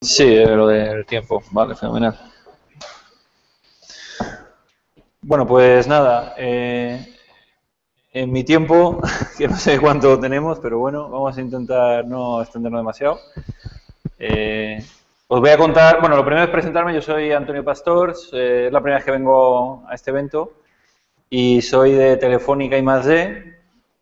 Sí, lo del tiempo. Vale, fenomenal. Bueno, pues nada, en mi tiempo, que no sé cuánto tenemos, pero bueno, vamos a intentar no extendernos demasiado. Os voy a contar, bueno, lo primero es presentarme, yo soy Antonio Pastor, es la primera vez que vengo a este evento y soy de Telefónica I+D.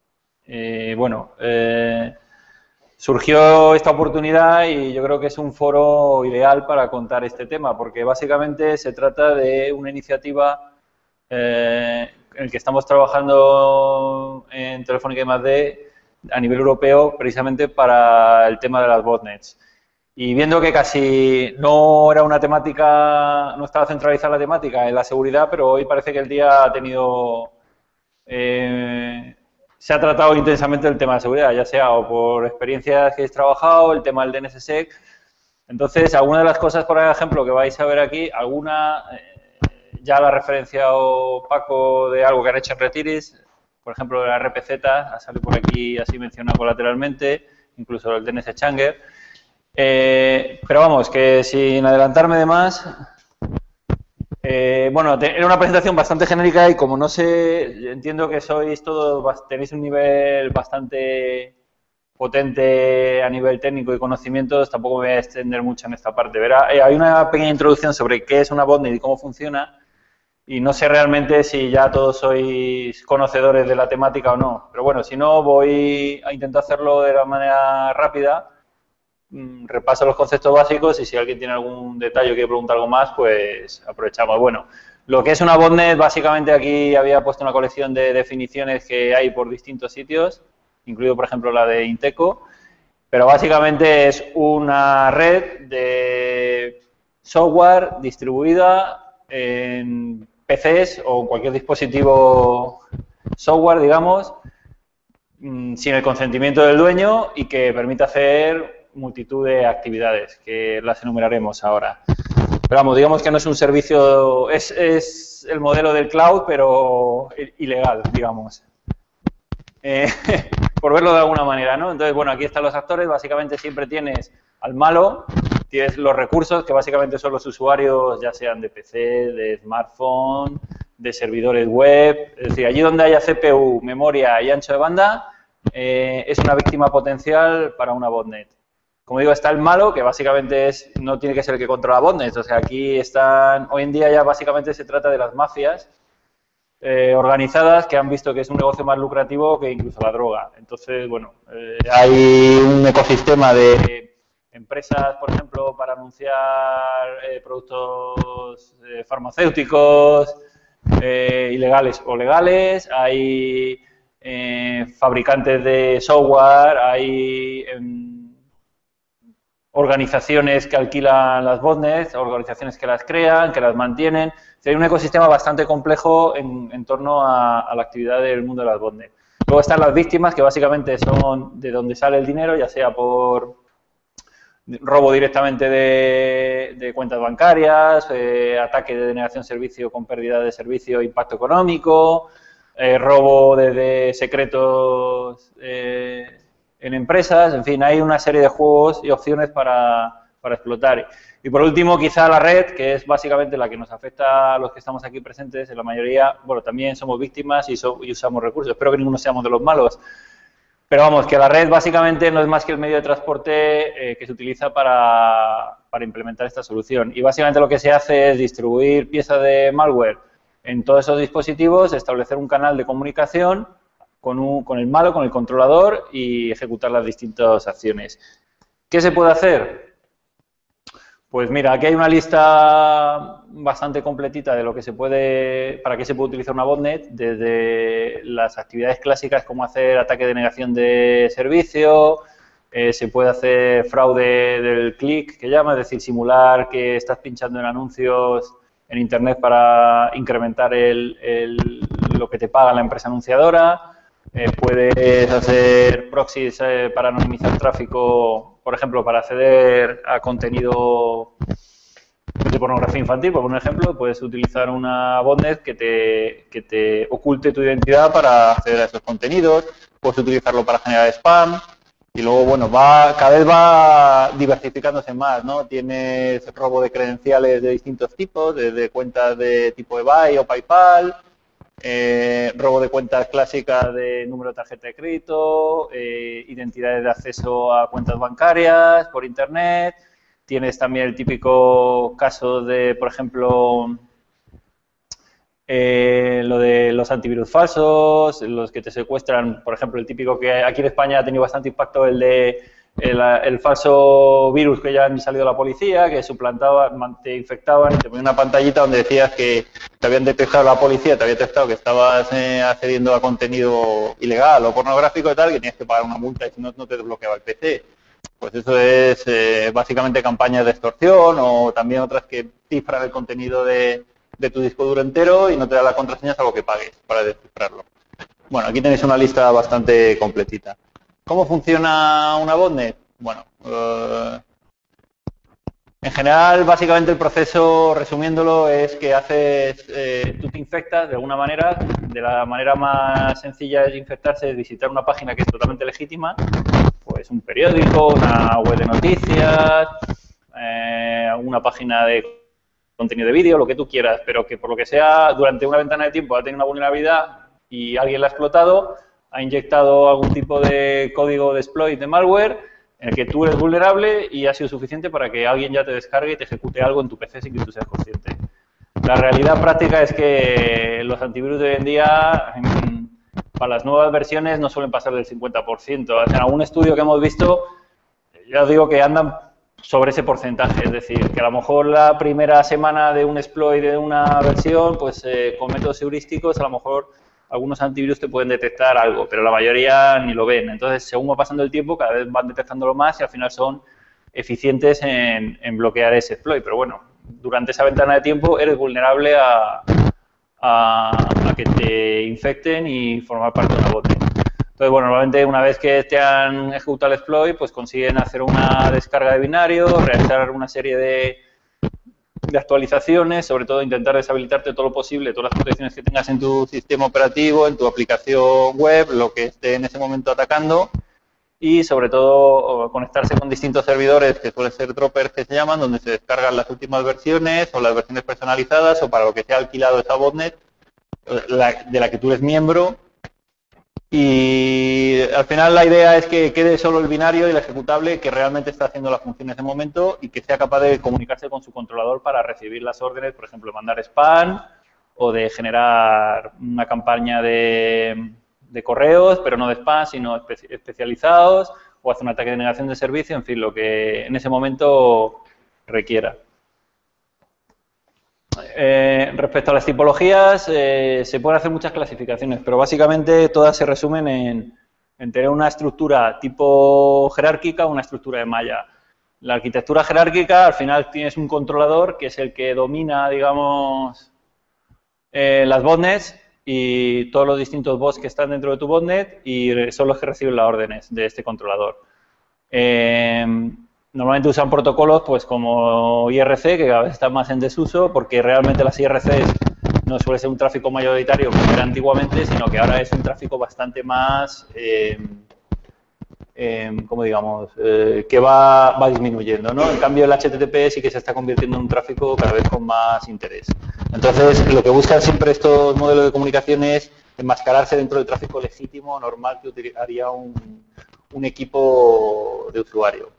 Surgió esta oportunidad y yo creo que es un foro ideal para contar este tema, porque básicamente se trata de una iniciativa en el que estamos trabajando en Telefónica I+D a nivel europeo precisamente para el tema de las botnets. Y viendo que casi no era una temática, no estaba centralizada la temática en la seguridad, pero hoy parece que el día ha tenido se ha tratado intensamente el tema de seguridad, ya sea o por experiencias que habéis trabajado, el tema del DNSSEC. Entonces, algunas de las cosas, por ejemplo, que vais a ver aquí, alguna ya la ha referenciado Paco de algo que han hecho en Retiris, por ejemplo, la RPZ, ha salido por aquí así mencionado colateralmente, incluso el DNS Changer. Pero vamos, que sin adelantarme de más, bueno, era una presentación bastante genérica y como no sé, entiendo que sois todos, tenéis un nivel bastante potente a nivel técnico y conocimientos, tampoco me voy a extender mucho en esta parte. Verá, hay una pequeña introducción sobre qué es una botnet y cómo funciona y no sé realmente si ya todos sois conocedores de la temática o no, pero bueno, si no voy a intentar hacerlo de la manera rápida. Repaso los conceptos básicos y si alguien tiene algún detalle o quiere preguntar algo más, pues aprovechamos. Bueno, lo que es una botnet, básicamente aquí había puesto una colección de definiciones que hay por distintos sitios, incluido, por ejemplo, la de Inteco, pero básicamente es una red de software distribuida en PCs o cualquier dispositivo software, digamos, sin el consentimiento del dueño y que permite hacer multitud de actividades, que las enumeraremos ahora. Pero vamos, digamos que no es un servicio, es el modelo del cloud, pero ilegal, digamos. Por verlo de alguna manera, ¿no? Entonces, bueno, aquí están los actores, básicamente siempre tienes al malo, tienes los recursos, que básicamente son los usuarios, ya sean de PC, de smartphone, de servidores web, es decir, allí donde haya CPU, memoria y ancho de banda, es una víctima potencial para una botnet. Como digo, está el malo, que básicamente no tiene que ser el que controla botnets, o sea, aquí están, hoy en día ya básicamente se trata de las mafias organizadas que han visto que es un negocio más lucrativo que incluso la droga. Entonces, bueno, hay un ecosistema de empresas, por ejemplo, para anunciar productos farmacéuticos ilegales o legales, hay fabricantes de software, hay organizaciones que alquilan las botnets, organizaciones que las crean, que las mantienen. Hay un ecosistema bastante complejo en torno a la actividad del mundo de las botnets. Luego están las víctimas, que básicamente son de donde sale el dinero, ya sea por robo directamente de cuentas bancarias, ataque de denegación de servicio con pérdida de servicio, impacto económico, robo de secretos en empresas, en fin, hay una serie de juegos y opciones para explotar. Y por último, quizá la red, que es básicamente la que nos afecta a los que estamos aquí presentes, en la mayoría, bueno, también somos víctimas y usamos recursos. Espero que ninguno seamos de los malos. Pero vamos, que la red básicamente no es más que el medio de transporte que se utiliza para implementar esta solución. Y básicamente lo que se hace es distribuir piezas de malware en todos esos dispositivos, establecer un canal de comunicación con el malo, con el controlador y ejecutar las distintas acciones. ¿Qué se puede hacer? Pues mira, aquí hay una lista bastante completita de lo que se puede, para qué se puede utilizar una botnet, desde las actividades clásicas como hacer ataque de negación de servicio, se puede hacer fraude del clic, que llama, es decir, simular que estás pinchando en anuncios en Internet para incrementar lo que te paga la empresa anunciadora. Puedes hacer proxies para anonimizar tráfico, por ejemplo, para acceder a contenido de pornografía infantil, por un ejemplo, puedes utilizar una botnet que te oculte tu identidad para acceder a esos contenidos, puedes utilizarlo para generar spam Y luego, bueno, cada vez va diversificándose más, ¿no? Tienes robo de credenciales de distintos tipos, desde cuentas de tipo eBay o PayPal, robo de cuentas clásicas de número de tarjeta de crédito, identidades de acceso a cuentas bancarias por Internet. Tienes también el típico caso de, por ejemplo, lo de los antivirus falsos, los que te secuestran, por ejemplo, el típico que aquí en España ha tenido bastante impacto, el falso virus que ya han salido a la policía, que suplantaba, te infectaban y te ponía una pantallita donde decías que te habían detectado la policía, te había detectado que estabas accediendo a contenido ilegal o pornográfico y tal, que tienes que pagar una multa y si no, no te desbloqueaba el PC. Pues eso es básicamente campañas de extorsión o también otras que cifran el contenido de tu disco duro entero y no te da la contraseña salvo que pagues para descifrarlo. Bueno, aquí tenéis una lista bastante completita. ¿Cómo funciona una botnet? Bueno, en general, básicamente el proceso, resumiéndolo, es que tú te infectas de alguna manera. De la manera más sencilla de infectarse es visitar una página que es totalmente legítima, pues un periódico, una web de noticias, una página de contenido de vídeo, lo que tú quieras, pero que por lo que sea, durante una ventana de tiempo ha tenido una vulnerabilidad y alguien la ha explotado, ha inyectado algún tipo de código de exploit de malware en el que tú eres vulnerable y ha sido suficiente para que alguien ya te descargue y te ejecute algo en tu PC sin que tú seas consciente. La realidad práctica es que los antivirus de hoy en día, para las nuevas versiones, no suelen pasar del 50%. En algún estudio que hemos visto, ya os digo que andan sobre ese porcentaje, es decir, que a lo mejor la primera semana de un exploit de una versión, pues con métodos heurísticos, a lo mejor algunos antivirus te pueden detectar algo, pero la mayoría ni lo ven. Entonces, según va pasando el tiempo, cada vez van detectándolo más y al final son eficientes en bloquear ese exploit. Pero bueno, durante esa ventana de tiempo eres vulnerable a que te infecten y formar parte de una botnet. Entonces, bueno, normalmente una vez que te han ejecutado el exploit, pues consiguen hacer una descarga de binario, realizar una serie de actualizaciones, sobre todo intentar deshabilitarte todo lo posible, todas las protecciones que tengas en tu sistema operativo, en tu aplicación web, lo que esté en ese momento atacando y sobre todo conectarse con distintos servidores que suelen ser droppers que se llaman, donde se descargan las últimas versiones o las versiones personalizadas o para lo que sea alquilado esa botnet de la que tú eres miembro. Y al final la idea es que quede solo el binario y el ejecutable que realmente está haciendo la función en ese momento y que sea capaz de comunicarse con su controlador para recibir las órdenes, por ejemplo, mandar spam o de generar una campaña de correos, pero no de spam, sino especializados, o hacer un ataque de negación de servicio, en fin, lo que en ese momento requiera. Respecto a las tipologías, se pueden hacer muchas clasificaciones, pero básicamente todas se resumen en tener una estructura tipo jerárquica o una estructura de malla. La arquitectura jerárquica, al final tienes un controlador que es el que domina, digamos, las botnets y todos los distintos bots que están dentro de tu botnet y son los que reciben las órdenes de este controlador. Normalmente usan protocolos pues como IRC, que cada vez están más en desuso, porque realmente las IRCs no suele ser un tráfico mayoritario como era antiguamente, sino que ahora es un tráfico bastante más, como digamos, que va disminuyendo, ¿no? En cambio el HTTP sí que se está convirtiendo en un tráfico cada vez con más interés. Entonces, lo que buscan siempre estos modelos de comunicación es enmascararse dentro del tráfico legítimo, normal, que haría un equipo de usuario.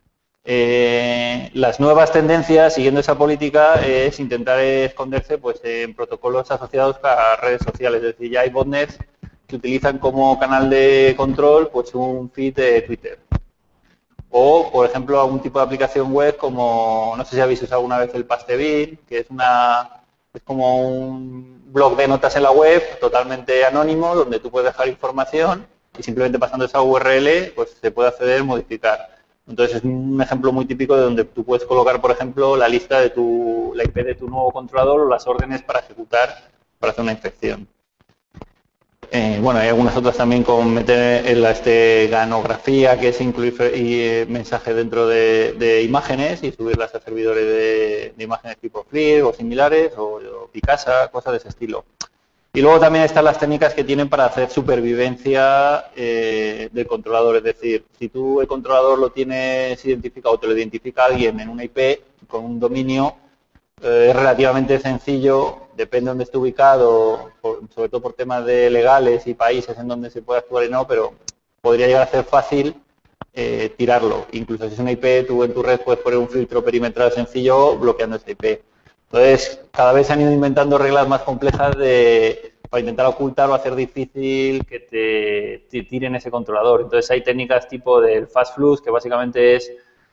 Las nuevas tendencias, siguiendo esa política, es intentar esconderse pues, en protocolos asociados a redes sociales. Es decir, ya hay botnets que utilizan como canal de control pues, un feed de Twitter. O, por ejemplo, algún tipo de aplicación web como, no sé si habéis usado alguna vez el Pastebin, que es como un blog de notas en la web totalmente anónimo, donde tú puedes dejar información y simplemente pasando esa URL pues, se puede acceder y modificar. Entonces es un ejemplo muy típico de donde tú puedes colocar, por ejemplo, la lista de la IP de tu nuevo controlador o las órdenes para ejecutar, para hacer una infección. Bueno, hay algunas otras también con meter en la ganografía, que es incluir mensajes dentro de imágenes y subirlas a servidores de imágenes tipo FLIR o similares, o Picasa, cosas de ese estilo. Y luego también están las técnicas que tienen para hacer supervivencia del controlador. Es decir, si tú el controlador lo tienes identificado o te lo identifica alguien en una IP con un dominio, es relativamente sencillo, depende de dónde esté ubicado, sobre todo por temas de legales y países en donde se puede actuar y no, pero podría llegar a ser fácil tirarlo. Incluso si es una IP, tú en tu red puedes poner un filtro perimetral sencillo bloqueando esta IP. Entonces, cada vez se han ido inventando reglas más complejas para intentar ocultar o hacer difícil que te tiren ese controlador. Entonces, hay técnicas tipo del fast flux, que básicamente es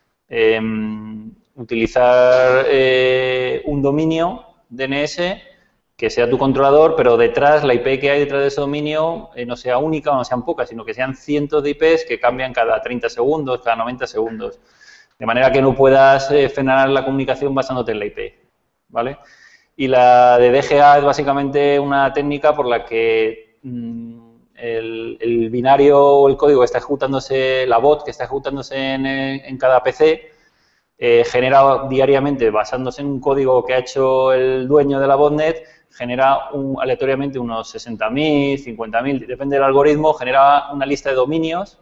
utilizar un dominio DNS que sea tu controlador, pero detrás, la IP que hay detrás de ese dominio no sea única o no sean pocas, sino que sean cientos de IPs que cambian cada 30 segundos, cada 90 segundos. De manera que no puedas frenar la comunicación basándote en la IP. ¿Vale? Y la de DGA es básicamente una técnica por la que el binario o el código que está ejecutándose, la bot que está ejecutándose en cada PC, genera diariamente, basándose en un código que ha hecho el dueño de la botnet, genera aleatoriamente unos 60.000, 50.000, depende del algoritmo, genera una lista de dominios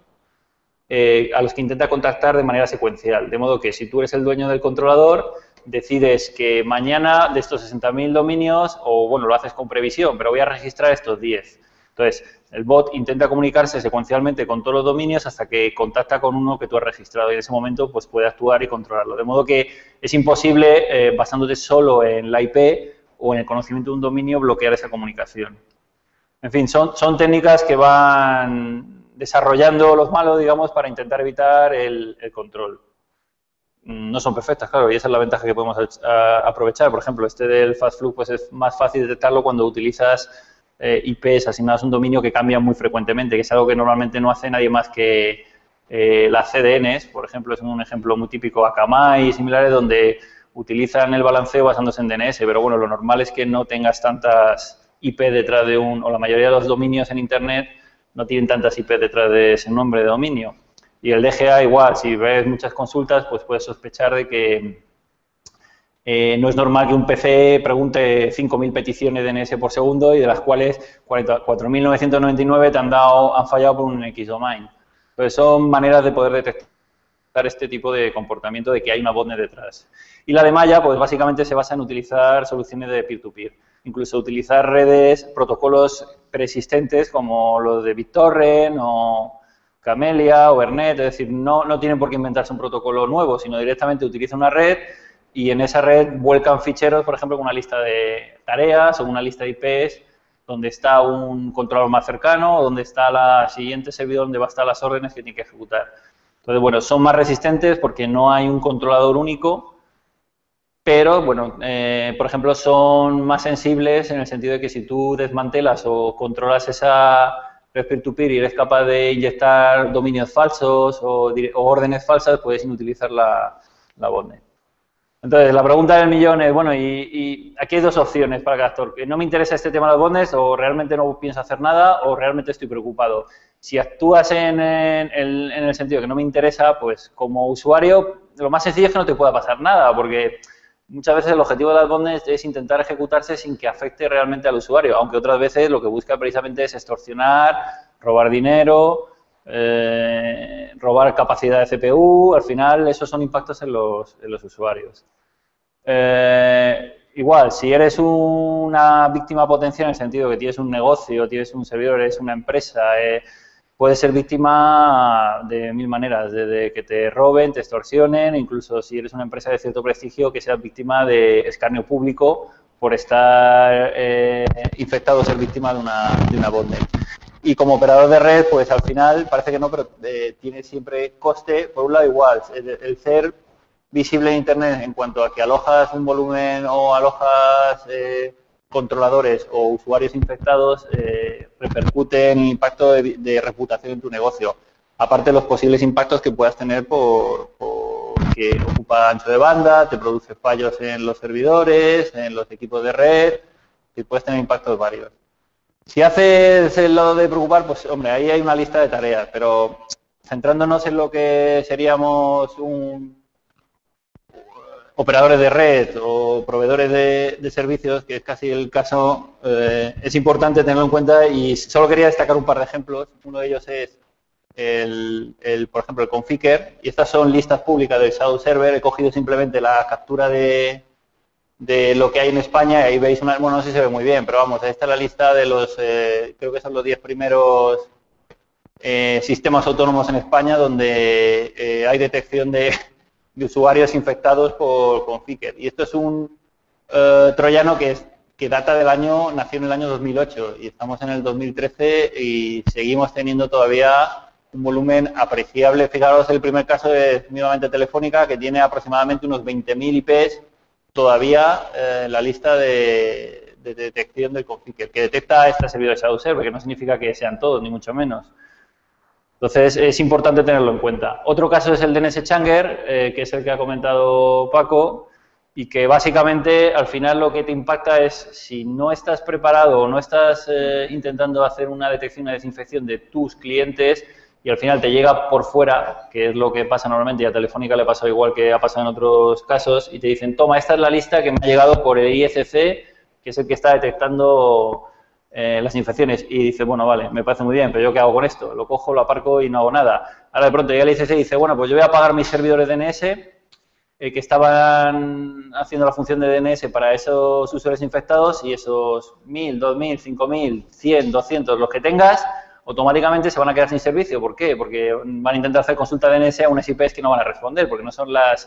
a los que intenta contactar de manera secuencial. De modo que si tú eres el dueño del controlador, decides que mañana de estos 60.000 dominios, o bueno, lo haces con previsión, pero voy a registrar estos 10. Entonces, el bot intenta comunicarse secuencialmente con todos los dominios hasta que contacta con uno que tú has registrado y en ese momento pues puede actuar y controlarlo. De modo que es imposible, basándote solo en la IP o en el conocimiento de un dominio, bloquear esa comunicación. En fin, son técnicas que van desarrollando los malos, digamos, para intentar evitar el control. No son perfectas, claro, y esa es la ventaja que podemos aprovechar. Por ejemplo, este del fast flux pues es más fácil detectarlo cuando utilizas IPs asignadas a un dominio que cambian muy frecuentemente, que es algo que normalmente no hace nadie más que las CDNs, por ejemplo, es un ejemplo muy típico, Akamai y similares, donde utilizan el balanceo basándose en DNS, pero bueno, lo normal es que no tengas tantas IP detrás de o la mayoría de los dominios en Internet no tienen tantas IP detrás de ese nombre de dominio. Y el DGA igual, si ves muchas consultas, pues puedes sospechar de que no es normal que un PC pregunte 5.000 peticiones de DNS por segundo y de las cuales 4.999 han fallado por un X domain. Entonces son maneras de poder detectar este tipo de comportamiento de que hay una botnet detrás. Y la de Maya, pues básicamente se basa en utilizar soluciones de peer-to-peer. Incluso utilizar redes, protocolos preexistentes como los de BitTorrent o Camellia o Ethernet, es decir, no tienen por qué inventarse un protocolo nuevo, sino directamente utilizan una red y en esa red vuelcan ficheros, por ejemplo, con una lista de tareas o una lista de IPs donde está un controlador más cercano o donde está la siguiente servidor donde va a estar las órdenes que tiene que ejecutar. Entonces, bueno, son más resistentes porque no hay un controlador único, pero, bueno, por ejemplo, son más sensibles en el sentido de que si tú desmantelas o controlas esa red peer-to-peer y eres capaz de inyectar dominios falsos o órdenes falsas, puedes inutilizar la botnet. Entonces, la pregunta del millón es, bueno, y aquí hay dos opciones para cada actor. Que no me interesa este tema de las botnets, o realmente no pienso hacer nada, o realmente estoy preocupado. Si actúas en el sentido que no me interesa, pues como usuario, lo más sencillo es que no te pueda pasar nada, porque muchas veces el objetivo de las botnets es intentar ejecutarse sin que afecte realmente al usuario, aunque otras veces lo que busca precisamente es extorsionar, robar dinero, robar capacidad de CPU. Al final, esos son impactos en los usuarios. Igual, si eres una víctima potencial en el sentido que tienes un negocio, tienes un servidor, eres una empresa, puedes ser víctima de mil maneras, desde que te roben, te extorsionen, incluso si eres una empresa de cierto prestigio, que seas víctima de escarnio público por estar infectado, ser víctima de una botnet. Y como operador de red, pues al final, parece que no, pero tiene siempre coste, por un lado igual, el ser visible en Internet en cuanto a que alojas un volumen o alojas controladores o usuarios infectados, repercute en el impacto de reputación en tu negocio. Aparte de los posibles impactos que puedas tener por que ocupa ancho de banda, te produce fallos en los servidores, en los equipos de red, y puedes tener impactos varios. Si haces el lado de preocupar, pues hombre, ahí hay una lista de tareas, pero centrándonos en lo que seríamos operadores de red o proveedores de servicios, que es casi el caso, es importante tenerlo en cuenta y solo quería destacar un par de ejemplos. Uno de ellos es por ejemplo, el Configure, y estas son listas públicas del Shadow Server. He cogido simplemente la captura de lo que hay en España y ahí veis bueno, no sé si se ve muy bien, pero vamos, esta es la lista de los, creo que son los 10 primeros sistemas autónomos en España donde hay detección de usuarios infectados por Configure. Y esto es un troyano que data nació en el año 2008 y estamos en el 2013 y seguimos teniendo todavía un volumen apreciable. Fijaros, el primer caso es nuevamente Telefónica, que tiene aproximadamente unos 20.000 IPs todavía en la lista de detección del Configure, que detecta este servidor de Shadow Server, que no significa que sean todos, ni mucho menos. Entonces, es importante tenerlo en cuenta. Otro caso es el DNS Changer, que es el que ha comentado Paco, y que básicamente al final lo que te impacta es si no estás preparado o no estás intentando hacer una detección y una desinfección de tus clientes y al final te llega por fuera, que es lo que pasa normalmente, y a Telefónica le pasó igual que ha pasado en otros casos, y te dicen, toma, esta es la lista que me ha llegado por el ISC, que es el que está detectando las infecciones, y dice, bueno, vale, me parece muy bien, pero ¿yo qué hago con esto? Lo cojo, lo aparco y no hago nada. Ahora de pronto llega el ICC y dice, bueno, pues yo voy a apagar mis servidores DNS que estaban haciendo la función de DNS para esos usuarios infectados y esos 1.000, 2.000, 5.000, 100, 200, los que tengas, automáticamente se van a quedar sin servicio. ¿Por qué? Porque van a intentar hacer consulta DNS a unas IPs que no van a responder, porque no son las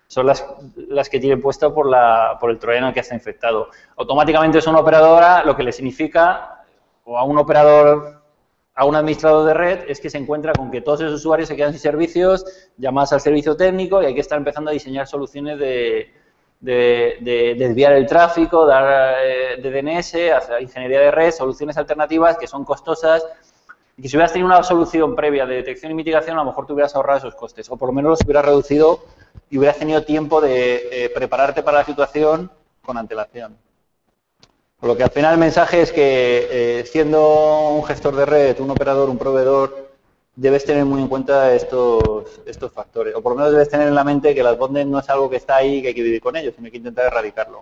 que tienen puesto por el troyano que está infectado. Automáticamente es una operadora, lo que le significa, o a un operador, a un administrador de red, es que se encuentra con que todos esos usuarios se quedan sin servicios, llamas al servicio técnico y hay que estar empezando a diseñar soluciones de desviar el tráfico, dar de DNS, hacer ingeniería de red, soluciones alternativas que son costosas. Y que si hubieras tenido una solución previa de detección y mitigación, a lo mejor te hubieras ahorrado esos costes, o por lo menos los hubieras reducido y hubieras tenido tiempo de prepararte para la situación con antelación. Por lo que al final el mensaje es que siendo un gestor de red, un operador, un proveedor, debes tener muy en cuenta estos factores, o por lo menos debes tener en la mente que las botnets no es algo que está ahí y que hay que vivir con ellos, sino que hay que intentar erradicarlo.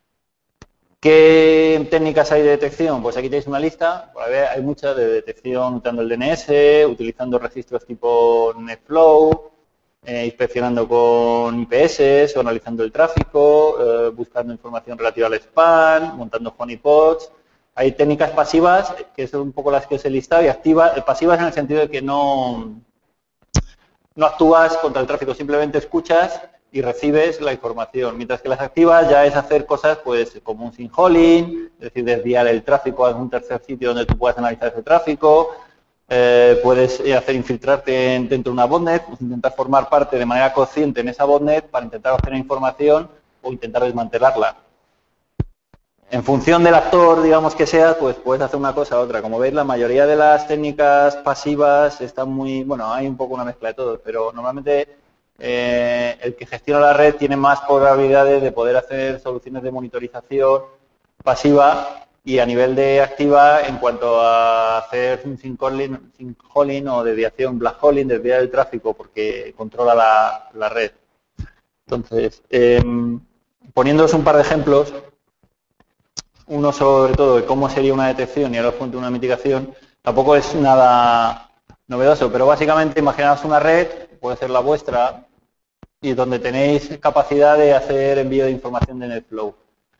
¿Qué técnicas hay de detección? Pues aquí tenéis una lista, hay muchas de detección usando el DNS, utilizando registros tipo NetFlow, inspeccionando con IPS, o analizando el tráfico, buscando información relativa al spam, montando honeypots. Hay técnicas pasivas, que son un poco las que os he listado, y activas, pasivas en el sentido de que no actúas contra el tráfico, simplemente escuchas y recibes la información, mientras que las activas ya es hacer cosas pues como un sync-hauling, es decir, desviar el tráfico a un tercer sitio donde tú puedas analizar ese tráfico, puedes hacer infiltrarte dentro de una botnet, pues intentar formar parte de manera consciente en esa botnet para intentar obtener información o intentar desmantelarla. En función del actor, digamos que seas, pues puedes hacer una cosa u otra. Como veis, la mayoría de las técnicas pasivas están muy... Bueno, hay un poco una mezcla de todo, pero normalmente el que gestiona la red tiene más probabilidades de poder hacer soluciones de monitorización pasiva y a nivel de activa en cuanto a hacer un sync-hauling o desviación, black-hauling, desviar el tráfico porque controla la red. Entonces, poniéndoos un par de ejemplos, uno sobre todo de cómo sería una detección y ahora os cuento una mitigación, tampoco es nada novedoso, pero básicamente imaginaos una red, puede ser la vuestra, y donde tenéis capacidad de hacer envío de información de NetFlow.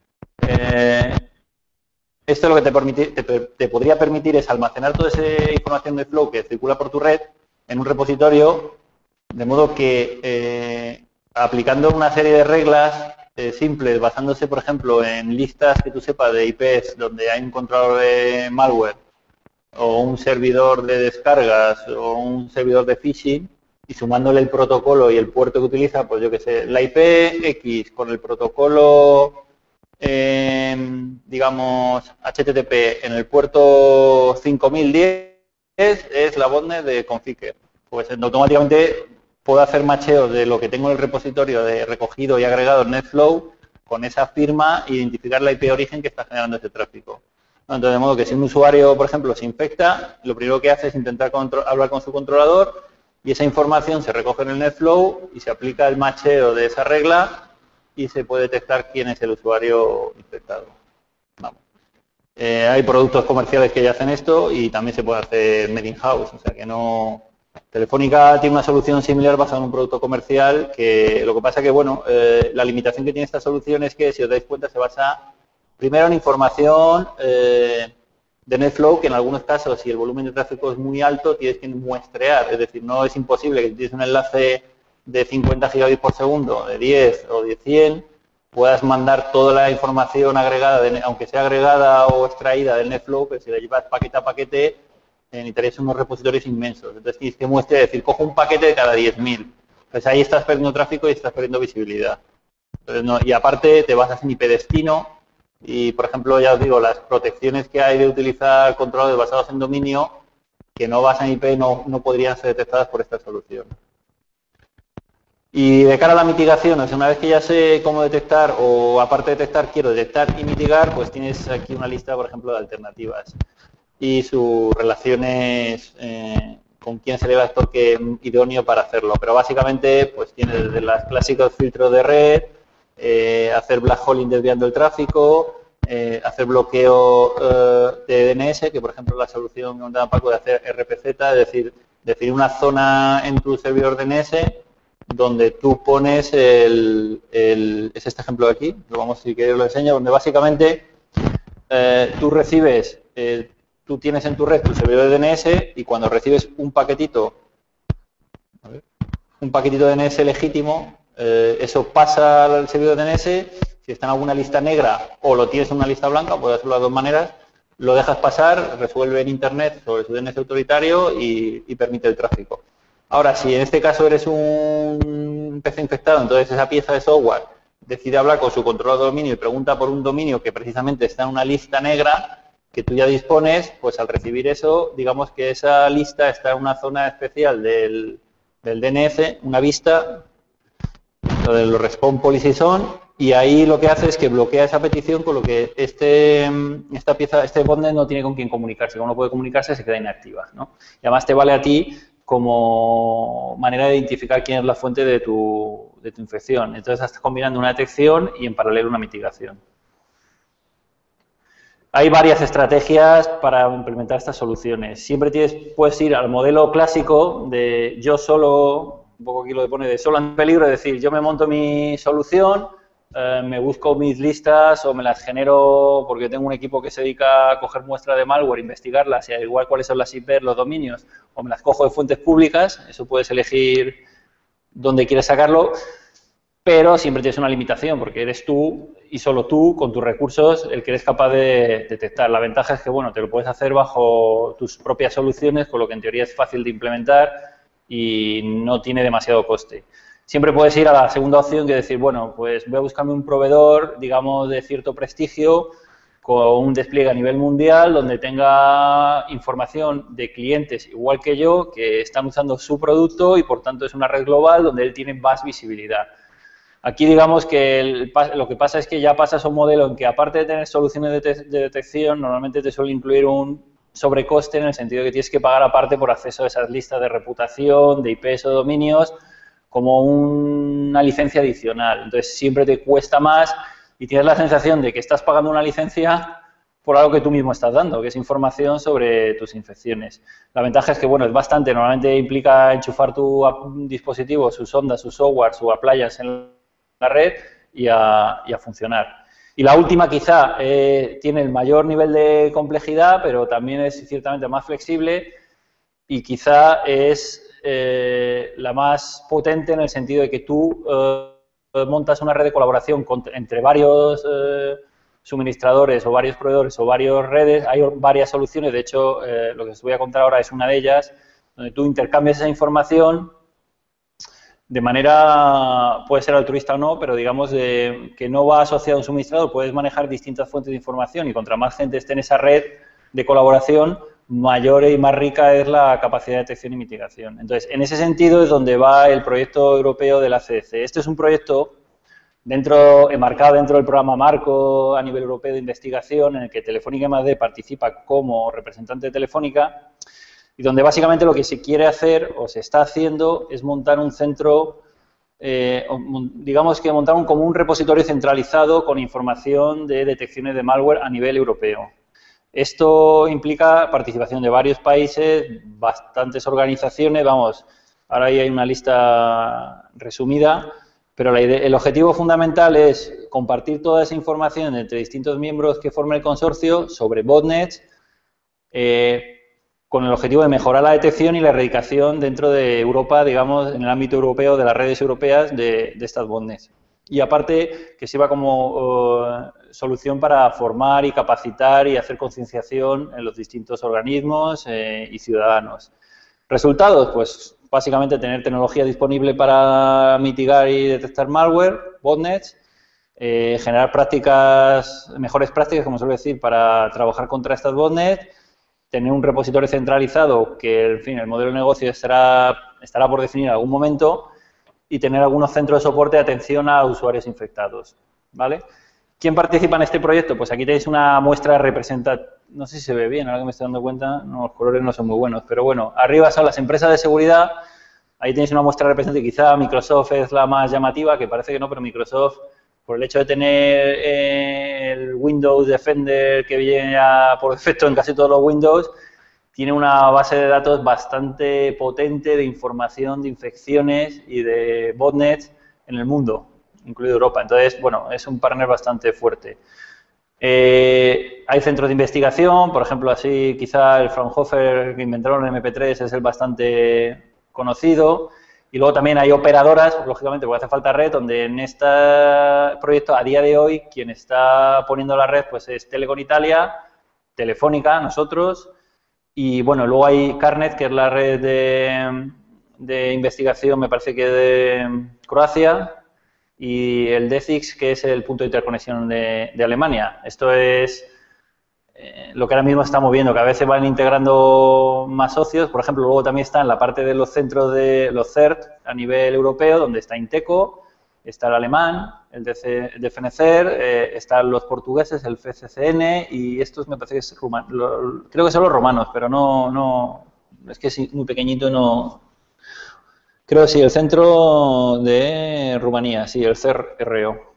Esto lo que te podría permitir es almacenar toda esa información de NetFlow que circula por tu red en un repositorio, de modo que aplicando una serie de reglas simples, basándose, por ejemplo, en listas que tú sepas de IPs donde hay un controlador de malware o un servidor de descargas o un servidor de phishing, y sumándole el protocolo y el puerto que utiliza, pues yo qué sé, la IP X con el protocolo, digamos, HTTP en el puerto 5010 es la botnet de Configure. Pues automáticamente puedo hacer macheos de lo que tengo en el repositorio de recogido y agregado en NetFlow con esa firma e identificar la IP origen que está generando ese tráfico. Entonces, de modo que si un usuario, por ejemplo, se infecta, lo primero que hace es intentar hablar con su controlador y esa información se recoge en el NetFlow y se aplica el macheo de esa regla y se puede detectar quién es el usuario infectado. Vamos. Hay productos comerciales que ya hacen esto y también se puede hacer made in house, o sea que no... Telefónica tiene una solución similar basada en un producto comercial que lo que pasa que, bueno, la limitación que tiene esta solución es que, si os dais cuenta, se basa primero en información de NetFlow, que en algunos casos, si el volumen de tráfico es muy alto, tienes que muestrear, es decir, no es imposible que tienes un enlace de 50 gigabits por segundo, de 10 o de 100, puedas mandar toda la información agregada, aunque sea agregada o extraída del NetFlow, pero si la llevas paquete a paquete, necesitarías unos repositorios inmensos. Entonces tienes que muestrear, es decir, cojo un paquete de cada 10.000. Pues ahí estás perdiendo tráfico y estás perdiendo visibilidad. Entonces, no, y aparte te basas en IP destino y, por ejemplo, ya os digo, las protecciones que hay de utilizar controladores basados en dominio que no basan en IP no podrían ser detectadas por esta solución. Y de cara a la mitigación, o sea, una vez que ya sé cómo detectar, o aparte de detectar, quiero detectar y mitigar, pues tienes aquí una lista, por ejemplo, de alternativas y sus relaciones con quién sería el actor idóneo para hacerlo. Pero básicamente, pues tienes desde los clásicos filtros de red, hacer black holing desviando el tráfico, hacer bloqueo de DNS, que por ejemplo la solución que contaba Paco de hacer RPZ, es decir, definir una zona en tu servidor DNS donde tú pones es este ejemplo de aquí, lo vamos, si queréis lo enseño, donde básicamente tú recibes, tú tienes en tu red tu servidor de DNS y cuando recibes un paquetito de DNS legítimo, eso pasa al servidor de DNS, si está en alguna lista negra o lo tienes en una lista blanca, puedes hacerlo de las dos maneras, lo dejas pasar, resuelve en Internet sobre su DNS autoritario y permite el tráfico. Ahora, si en este caso eres un PC infectado, entonces esa pieza de software decide hablar con su controlador de dominio y pregunta por un dominio que precisamente está en una lista negra que tú ya dispones, pues al recibir eso, digamos que esa lista está en una zona especial del DNS, una vista, lo de los response policies son, y ahí lo que hace es que bloquea esa petición, con lo que esta pieza, este botnet no tiene con quién comunicarse. Como no puede comunicarse, se queda inactiva, ¿no? Y además te vale a ti como manera de identificar quién es la fuente de tu infección. Entonces estás combinando una detección y en paralelo una mitigación. Hay varias estrategias para implementar estas soluciones. Siempre puedes ir al modelo clásico de yo solo, un poco aquí lo que pone de solo en peligro, es decir, yo me monto mi solución, me busco mis listas o me las genero porque tengo un equipo que se dedica a coger muestras de malware, investigarlas y igual cuáles son las IP, los dominios, o me las cojo de fuentes públicas, eso puedes elegir dónde quieres sacarlo, pero siempre tienes una limitación porque eres tú y solo tú, con tus recursos, el que eres capaz de detectar. La ventaja es que, bueno, te lo puedes hacer bajo tus propias soluciones, con lo que en teoría es fácil de implementar y no tiene demasiado coste. Siempre puedes ir a la segunda opción, que es decir, bueno, pues voy a buscarme un proveedor, digamos, de cierto prestigio, con un despliegue a nivel mundial, donde tenga información de clientes igual que yo, que están usando su producto y, por tanto, es una red global donde él tiene más visibilidad. Aquí digamos que lo que pasa es que ya pasas a un modelo en que, aparte de tener soluciones de detección, normalmente te suele incluir un sobrecoste en el sentido de que tienes que pagar aparte por acceso a esas listas de reputación, de IPs o dominios, como una licencia adicional. Entonces siempre te cuesta más y tienes la sensación de que estás pagando una licencia por algo que tú mismo estás dando, que es información sobre tus infecciones. La ventaja es que, bueno, es bastante, normalmente implica enchufar tu dispositivo, sus ondas, su software, su appliance en la red y a funcionar. Y la última quizá tiene el mayor nivel de complejidad, pero también es ciertamente más flexible y quizá es la más potente en el sentido de que tú montas una red de colaboración entre varios suministradores o varios proveedores o varias redes. Hay varias soluciones, de hecho lo que os voy a contar ahora es una de ellas, donde tú intercambias esa información de manera, puede ser altruista o no, pero digamos que no va asociado a un suministrador, puedes manejar distintas fuentes de información y contra más gente esté en esa red de colaboración, mayor y más rica es la capacidad de detección y mitigación. Entonces, en ese sentido es donde va el proyecto europeo de la CDC. Este es un proyecto enmarcado dentro del programa Marco a nivel europeo de investigación, en el que Telefónica I+D participa como representante de Telefónica, y donde básicamente lo que se quiere hacer o se está haciendo es montar un centro digamos que montaron como un repositorio centralizado con información de detecciones de malware a nivel europeo. Esto implica participación de varios países, bastantes organizaciones, vamos, ahora ahí hay una lista resumida, pero el objetivo fundamental es compartir toda esa información entre distintos miembros que forman el consorcio sobre botnets, con el objetivo de mejorar la detección y la erradicación dentro de Europa, digamos, en el ámbito europeo, de las redes europeas de estas botnets. Y aparte, que sirva como solución para formar y capacitar y hacer concienciación en los distintos organismos y ciudadanos. ¿Resultados? Pues básicamente tener tecnología disponible para mitigar y detectar malware, botnets, generar mejores prácticas, como suelo decir, para trabajar contra estas botnets, tener un repositorio centralizado que, en fin, el modelo de negocio estará por definir en algún momento, y tener algunos centros de soporte de atención a usuarios infectados, ¿vale? ¿Quién participa en este proyecto? Pues aquí tenéis una muestra representativa, no sé si se ve bien, ahora que me estoy dando cuenta, no, los colores no son muy buenos, pero bueno, arriba son las empresas de seguridad, ahí tenéis una muestra representativa, quizá Microsoft es la más llamativa, que parece que no, pero Microsoft, por el hecho de tener el Windows Defender que viene por defecto en casi todos los Windows, tiene una base de datos bastante potente de información de infecciones y de botnets en el mundo, incluido Europa. Entonces, bueno, es un partner bastante fuerte. Hay centros de investigación, por ejemplo, así quizá el Fraunhofer que inventaron el MP3 es el bastante conocido. Y luego también hay operadoras, lógicamente, porque hace falta red, donde en este proyecto, a día de hoy, quien está poniendo la red pues es Telecom Italia, Telefónica, nosotros. Y bueno, luego hay Carnet, que es la red de investigación, me parece que de Croacia, y el DECIX, que es el punto de interconexión de Alemania. Esto es lo que ahora mismo estamos viendo, que a veces van integrando más socios. Por ejemplo, luego también está en la parte de los centros de los CERT a nivel europeo, donde está Inteco, está el alemán, el DFNCER, están los portugueses, el FCCN, y estos me parece que es rumano, creo que son los romanos, pero no, es que es muy pequeñito y no... Creo que sí, el centro de Rumanía, sí, el CERRO. O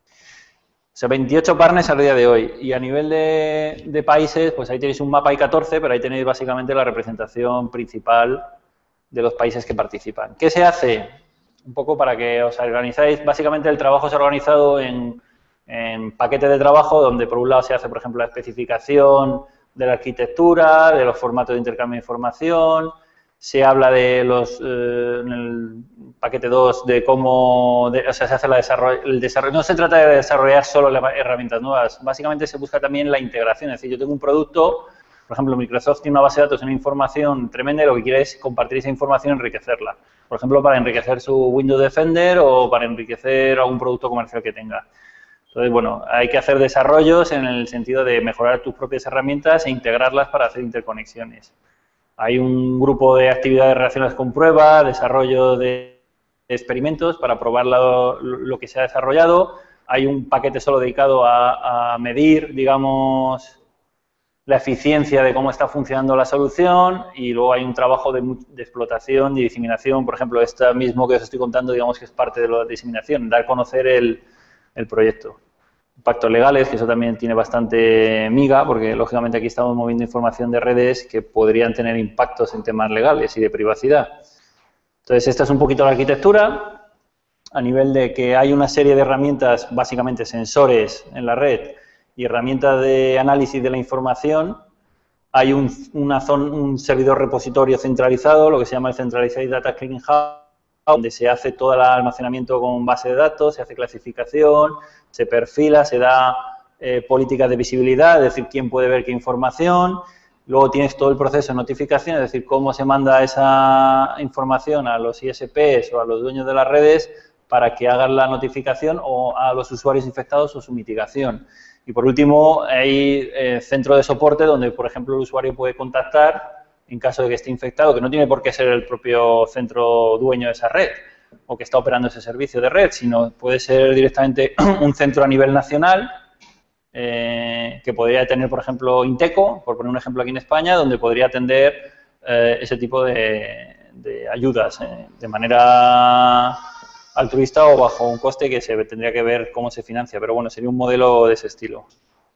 sea, 28 partners al día de hoy. Y a nivel de países, pues ahí tenéis un mapa, hay 14, pero ahí tenéis básicamente la representación principal de los países que participan. ¿Qué se hace? Un poco para que os organizáis. Básicamente el trabajo se ha organizado en paquetes de trabajo donde por un lado se hace, por ejemplo, la especificación de la arquitectura, de los formatos de intercambio de información, se habla de en el paquete 2 de cómo, o sea, se hace el desarrollo. No se trata de desarrollar solo herramientas nuevas, básicamente se busca también la integración. Es decir, yo tengo un producto, por ejemplo, Microsoft tiene una base de datos, una información tremenda y lo que quiere es compartir esa información y enriquecerla. Por ejemplo, para enriquecer su Windows Defender o para enriquecer algún producto comercial que tenga. Entonces, bueno, hay que hacer desarrollos en el sentido de mejorar tus propias herramientas e integrarlas para hacer interconexiones. Hay un grupo de actividades relacionadas con pruebas, desarrollo de experimentos para probar lo que se ha desarrollado. Hay un paquete solo dedicado a medir, digamos, la eficiencia de cómo está funcionando la solución, y luego hay un trabajo de explotación y diseminación. Por ejemplo, esto mismo que os estoy contando, digamos que es parte de la diseminación, dar a conocer el proyecto. Impactos legales, que eso también tiene bastante miga, porque lógicamente aquí estamos moviendo información de redes que podrían tener impactos en temas legales y de privacidad. Entonces, esta es un poquito la arquitectura, a nivel de que hay una serie de herramientas, básicamente sensores en la red y herramientas de análisis de la información. Hay un servidor repositorio centralizado, lo que se llama el Centralized Data Cleaning Hub, donde se hace todo el almacenamiento con base de datos, se hace clasificación, se perfila, se da políticas de visibilidad, es decir, quién puede ver qué información. Luego tienes todo el proceso de notificación, es decir, cómo se manda esa información a los ISPs o a los dueños de las redes para que hagan la notificación, o a los usuarios infectados o su mitigación. Y por último, hay centro de soporte donde, por ejemplo, el usuario puede contactar en caso de que esté infectado, que no tiene por qué ser el propio centro dueño de esa red o que está operando ese servicio de red, sino puede ser directamente un centro a nivel nacional que podría tener, por ejemplo, Inteco, por poner un ejemplo aquí en España, donde podría atender ese tipo de ayudas de manera altruista o bajo un coste que se tendría que ver cómo se financia, pero bueno, sería un modelo de ese estilo.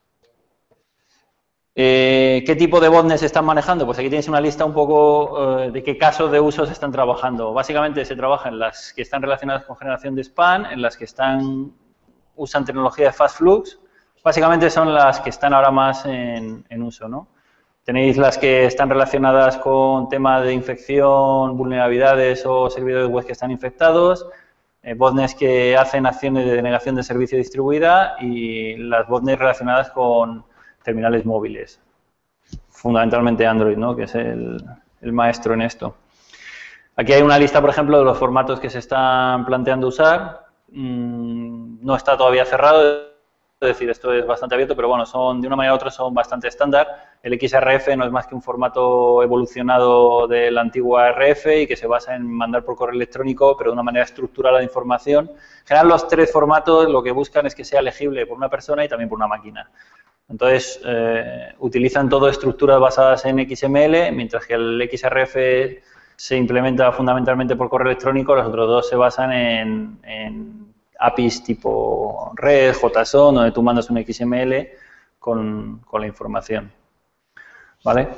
¿Qué tipo de botnets se están manejando? Pues aquí tenéis una lista un poco de qué casos de uso se están trabajando. Básicamente se trabaja en las que están relacionadas con generación de spam, en las que usan tecnología de fast flux. Básicamente son las que están ahora más en uso, ¿no? Tenéis las que están relacionadas con temas de infección, vulnerabilidades o servidores web que están infectados, botnets que hacen acciones de denegación de servicio distribuida y las botnets relacionadas con terminales móviles, fundamentalmente Android, ¿no? Que es el maestro en esto. Aquí hay una lista, por ejemplo, de los formatos que se están planteando usar. No está todavía cerrado, es decir, esto es bastante abierto, pero bueno, de una manera u otra son bastante estándar. El XRF no es más que un formato evolucionado del antiguo ARF y que se basa en mandar por correo electrónico, pero de una manera estructurada de información. En general, los tres formatos lo que buscan es que sea legible por una persona y también por una máquina. Entonces, utilizan todo estructuras basadas en XML, mientras que el XRF se implementa fundamentalmente por correo electrónico, los otros dos se basan en APIs tipo red, JSON, donde tú mandas un XML con la información. ¿Vale?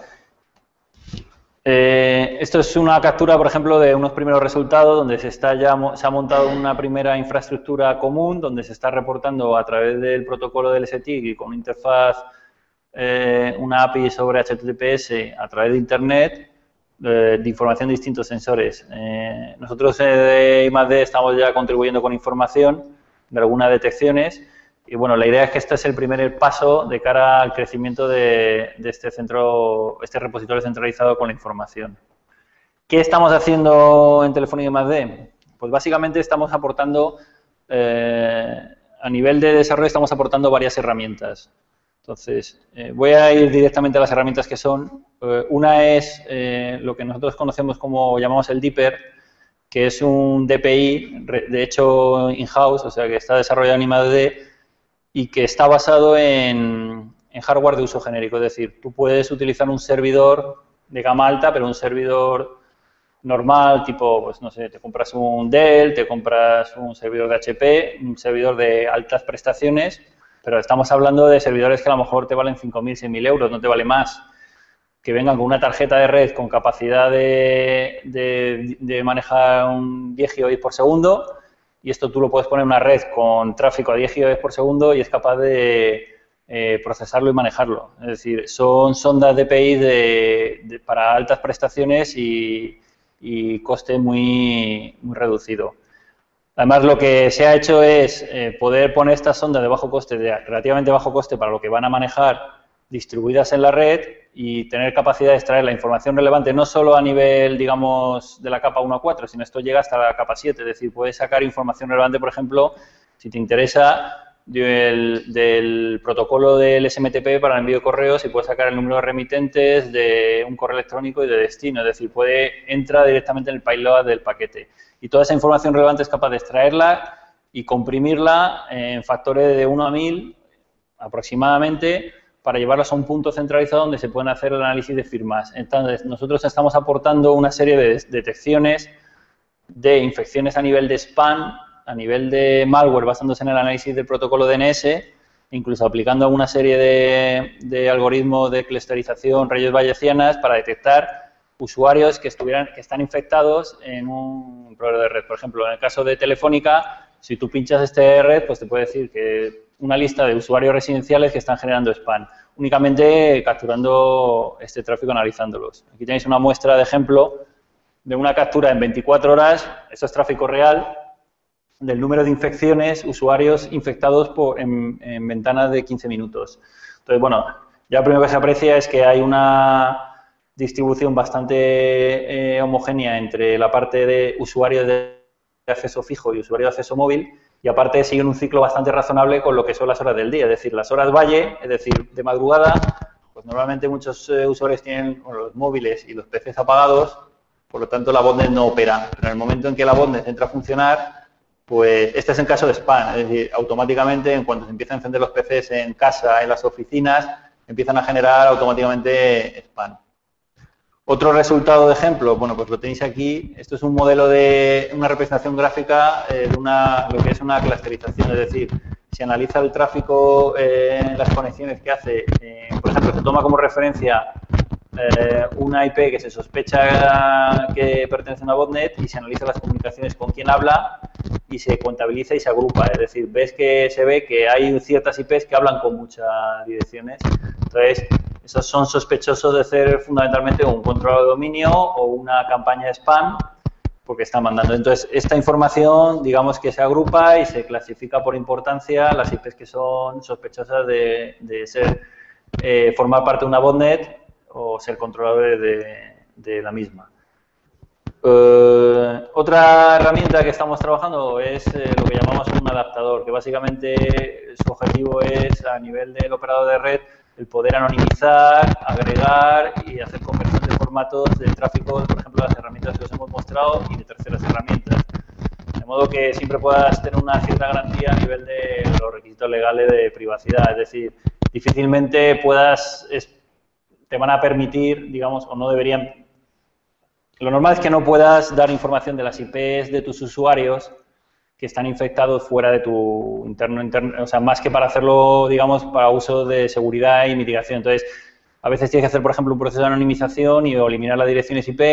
Esto es una captura, por ejemplo, de unos primeros resultados donde se ha montado una primera infraestructura común, donde se está reportando a través del protocolo del STIC y con una interfaz, una API sobre HTTPS a través de Internet, de información de distintos sensores. Nosotros de I+D estamos ya contribuyendo con información de algunas detecciones y bueno, la idea es que este es el primer paso de cara al crecimiento de este repositorio centralizado con la información. ¿Qué estamos haciendo en Telefónica I+D? Pues básicamente estamos aportando, a nivel de desarrollo estamos aportando varias herramientas. Entonces, voy a ir directamente a las herramientas que son. Una es lo que nosotros conocemos como, llamamos el Dipper, que es un DPI, de hecho in-house, o sea que está desarrollado en I+D y que está basado en hardware de uso genérico. Es decir, tú puedes utilizar un servidor de gama alta, pero un servidor normal, tipo, pues no sé, te compras un Dell, te compras un servidor de HP, un servidor de altas prestaciones, pero estamos hablando de servidores que a lo mejor te valen 5.000, 6.000 euros, no te vale más. Que vengan con una tarjeta de red con capacidad de manejar un 10 GB por segundo y esto tú lo puedes poner en una red con tráfico a 10 GB por segundo y es capaz de procesarlo y manejarlo. Es decir, son sondas DPI para altas prestaciones y coste muy reducido. Además, lo que se ha hecho es poder poner estas sondas de bajo coste, relativamente bajo coste para lo que van a manejar, distribuidas en la red y tener capacidad de extraer la información relevante no solo a nivel, digamos, de la capa 1 a 4, sino esto llega hasta la capa 7, es decir, puedes sacar información relevante, por ejemplo, si te interesa del protocolo del SMTP para el envío de correos y puedes sacar el número de remitentes de un correo electrónico y de destino, es decir, entra directamente en el payload del paquete. Y toda esa información relevante es capaz de extraerla y comprimirla en factores de 1 a 1000 aproximadamente para llevarlos a un punto centralizado donde se pueden hacer el análisis de firmas. Entonces, nosotros estamos aportando una serie de detecciones de infecciones a nivel de spam, a nivel de malware basándose en el análisis del protocolo DNS, incluso aplicando una serie de algoritmos de clusterización, redes bayesianas para detectar usuarios que están infectados en un proveedor de red. Por ejemplo, en el caso de Telefónica, si tú pinchas este red, pues te puede decir que una lista de usuarios residenciales que están generando spam, únicamente capturando este tráfico, analizándolos. Aquí tenéis una muestra de ejemplo de una captura en 24 horas, esto es tráfico real, del número de infecciones, usuarios infectados en ventanas de 15 minutos. Entonces, bueno, ya lo primero que se aprecia es que hay una distribución bastante homogénea entre la parte de usuarios de acceso fijo y usuarios de acceso móvil, y aparte siguen un ciclo bastante razonable con lo que son las horas del día, es decir, las horas valle, es decir, de madrugada, pues normalmente muchos usuarios tienen los móviles y los PCs apagados, por lo tanto la botnet no opera, pero en el momento en que la botnet entra a funcionar, pues este es el caso de spam, es decir, automáticamente en cuanto se empiezan a encender los PCs en casa, en las oficinas, empiezan a generar automáticamente spam. Otro resultado de ejemplo, bueno, pues lo tenéis aquí. Esto es un modelo de una representación gráfica de lo que es una clusterización, es decir, se analiza el tráfico, las conexiones que hace, por ejemplo, se toma como referencia una IP que se sospecha que pertenece a una botnet y se analiza las comunicaciones con quien habla y se contabiliza y se agrupa. Es decir, se ve que hay ciertas IPs que hablan con muchas direcciones. Entonces, esos son sospechosos de ser fundamentalmente un control de dominio o una campaña de spam porque están mandando. Entonces, esta información, digamos que se agrupa y se clasifica por importancia las IPs que son sospechosas de ser, formar parte de una botnet o ser controladores de la misma. Otra herramienta que estamos trabajando es lo que llamamos un adaptador, que básicamente su objetivo es, a nivel del operador de red, el poder anonimizar, agregar y hacer conversión de formatos de tráfico, por ejemplo, las herramientas que os hemos mostrado y de terceras herramientas. De modo que siempre puedas tener una cierta garantía a nivel de los requisitos legales de privacidad. Es decir, difícilmente te van a permitir, digamos, o no deberían. Lo normal es que no puedas dar información de las IPs de tus usuarios que están infectados fuera de tu interno, o sea, más que para hacerlo, digamos, para uso de seguridad y mitigación. Entonces, a veces tienes que hacer, por ejemplo, un proceso de anonimización y o eliminar las direcciones IP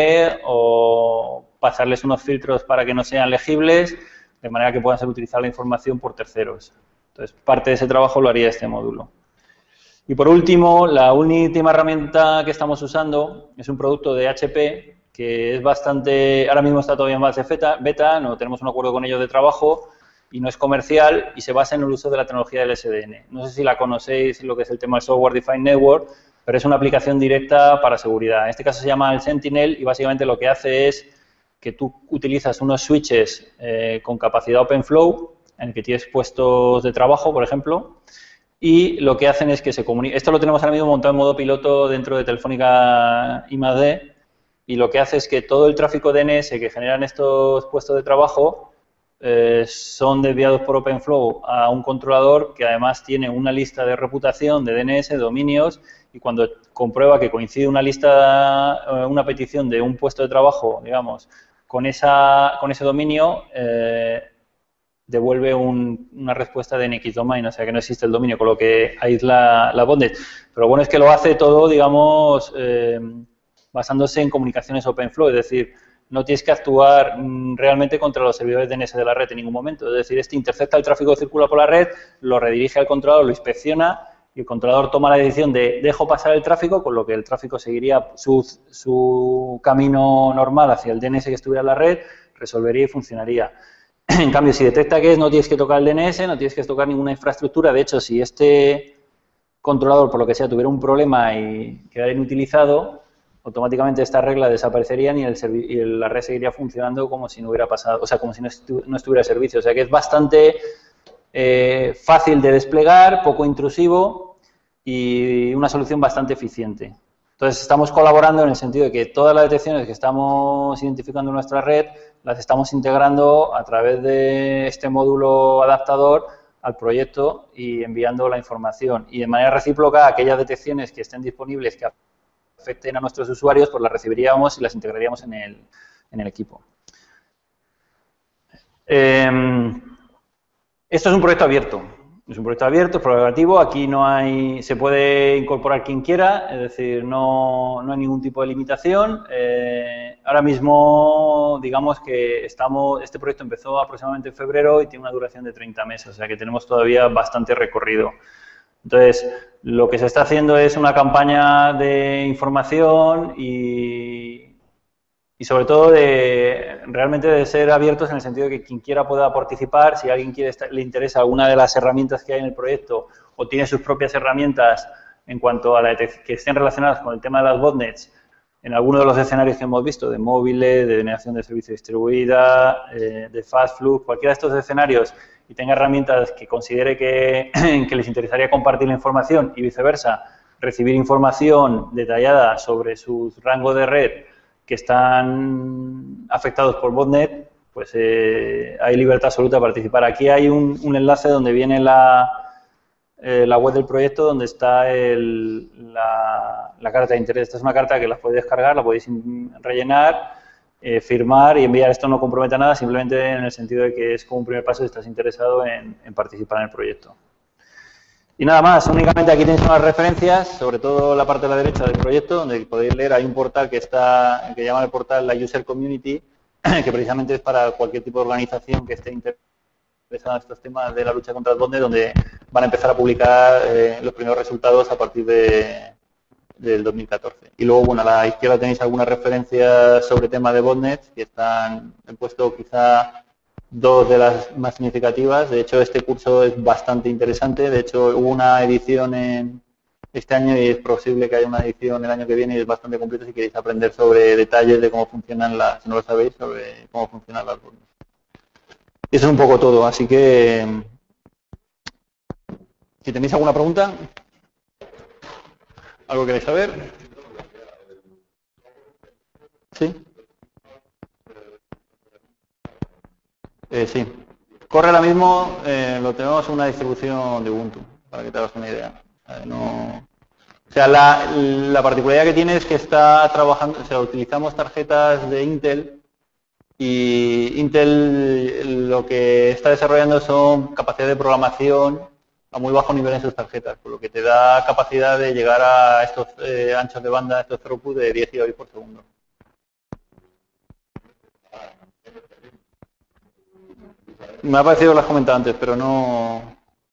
o pasarles unos filtros para que no sean legibles, de manera que puedan ser utilizar la información por terceros. Entonces, parte de ese trabajo lo haría este módulo. Y por último, la última herramienta que estamos usando es un producto de HP que es bastante, ahora mismo está todavía en fase beta, no tenemos un acuerdo con ellos de trabajo y no es comercial y se basa en el uso de la tecnología del SDN. No sé si la conocéis, lo que es el tema del Software Defined Network, pero es una aplicación directa para seguridad. En este caso se llama el Sentinel y básicamente lo que hace es que tú utilizas unos switches con capacidad OpenFlow, en el que tienes puestos de trabajo, por ejemplo, y lo que hacen es que se comunican. Esto lo tenemos ahora mismo montado en modo piloto dentro de Telefónica I+D, y lo que hace es que todo el tráfico DNS que generan estos puestos de trabajo son desviados por OpenFlow a un controlador que además tiene una lista de reputación de DNS, dominios, y cuando comprueba que coincide una lista, una petición de un puesto de trabajo, digamos, con ese dominio, devuelve una respuesta de NX domain, o sea que no existe el dominio, con lo que aísla la botnet. Pero bueno, es que lo hace todo, digamos, basándose en comunicaciones OpenFlow, es decir, no tienes que actuar realmente contra los servidores DNS de la red en ningún momento. Es decir, este intercepta el tráfico que circula por la red, lo redirige al controlador, lo inspecciona y el controlador toma la decisión de dejo pasar el tráfico, con lo que el tráfico seguiría su camino normal hacia el DNS que estuviera en la red, resolvería y funcionaría. En cambio, si detecta que no tienes que tocar el DNS, no tienes que tocar ninguna infraestructura. De hecho, si este controlador, por lo que sea, tuviera un problema y quedara inutilizado, automáticamente esta regla desaparecería y la red seguiría funcionando como si no hubiera pasado, o sea, como si no estuviera servicio. O sea, que es bastante fácil de desplegar, poco intrusivo y una solución bastante eficiente. Entonces, estamos colaborando en el sentido de que todas las detecciones que estamos identificando en nuestra red las estamos integrando a través de este módulo adaptador al proyecto y enviando la información. Y de manera recíproca, aquellas detecciones que estén disponibles que afecten a nuestros usuarios, pues las recibiríamos y las integraríamos en el equipo. Esto es un proyecto abierto. Es un proyecto abierto, es colaborativo, aquí no hay, se puede incorporar quien quiera, es decir, no hay ningún tipo de limitación. Ahora mismo, digamos que este proyecto empezó aproximadamente en febrero y tiene una duración de 30 meses, o sea que tenemos todavía bastante recorrido. Entonces, lo que se está haciendo es una campaña de información y sobre todo realmente de ser abiertos en el sentido de que quien quiera pueda participar, si a alguien le interesa alguna de las herramientas que hay en el proyecto o tiene sus propias herramientas en cuanto a que estén relacionadas con el tema de las botnets, en alguno de los escenarios que hemos visto, de móviles, de denegación de servicio distribuida, de Fastflux, cualquiera de estos escenarios, y tenga herramientas que considere que les interesaría compartir la información y viceversa, recibir información detallada sobre sus rangos de red que están afectados por botnet, pues hay libertad absoluta de participar. Aquí hay un enlace donde viene la web del proyecto donde está la carta de interés. Esta es una carta que la podéis descargar, la podéis rellenar, firmar y enviar. Esto no compromete a nada, simplemente en el sentido de que es como un primer paso si estás interesado en participar en el proyecto. Y nada más, únicamente aquí tenéis unas referencias, sobre todo la parte de la derecha del proyecto, donde podéis leer, hay un portal que llama el portal la User Community, que precisamente es para cualquier tipo de organización que esté interesada en estos temas de la lucha contra el botnet, donde van a empezar a publicar los primeros resultados a partir del 2014. Y luego, bueno, a la izquierda tenéis algunas referencias sobre temas de botnets, que he puesto quizá dos de las más significativas. De hecho, este curso es bastante interesante. De hecho, hubo una edición este año y es posible que haya una edición el año que viene y es bastante completo si queréis aprender sobre detalles de cómo funcionan si no lo sabéis, sobre cómo funcionan las botnets. Eso es un poco todo, así que si tenéis alguna pregunta, ¿algo queréis saber? ¿Sí? Sí. Corre ahora mismo, lo tenemos en una distribución de Ubuntu, para que te hagas una idea. O sea, la particularidad que tiene es que está trabajando, o sea, utilizamos tarjetas de Intel y Intel lo que está desarrollando son capacidades de programación a muy bajo nivel en sus tarjetas, por lo que te da capacidad de llegar a estos anchos de banda, estos throughput de 10 gigabits por segundo. Me ha parecido que lo has comentado antes, pero no...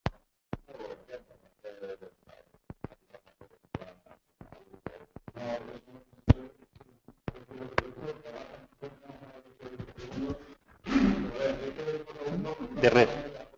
De red.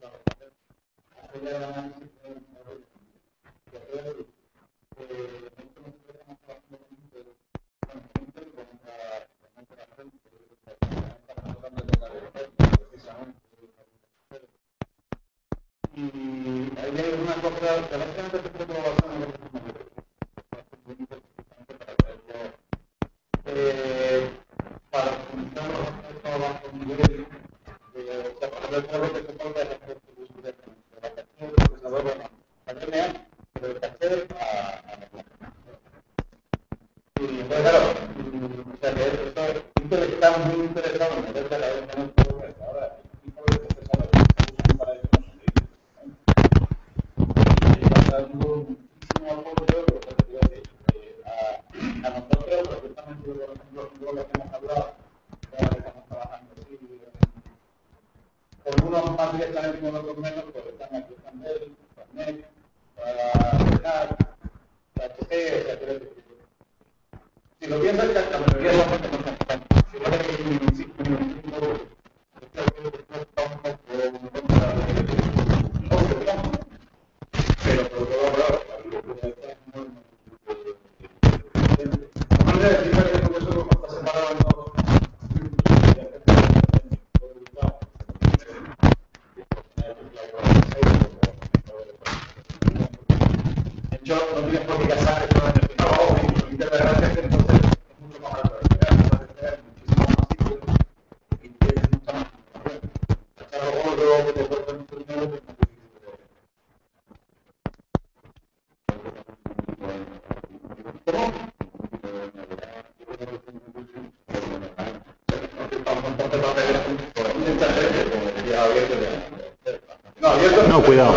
No, cuidado.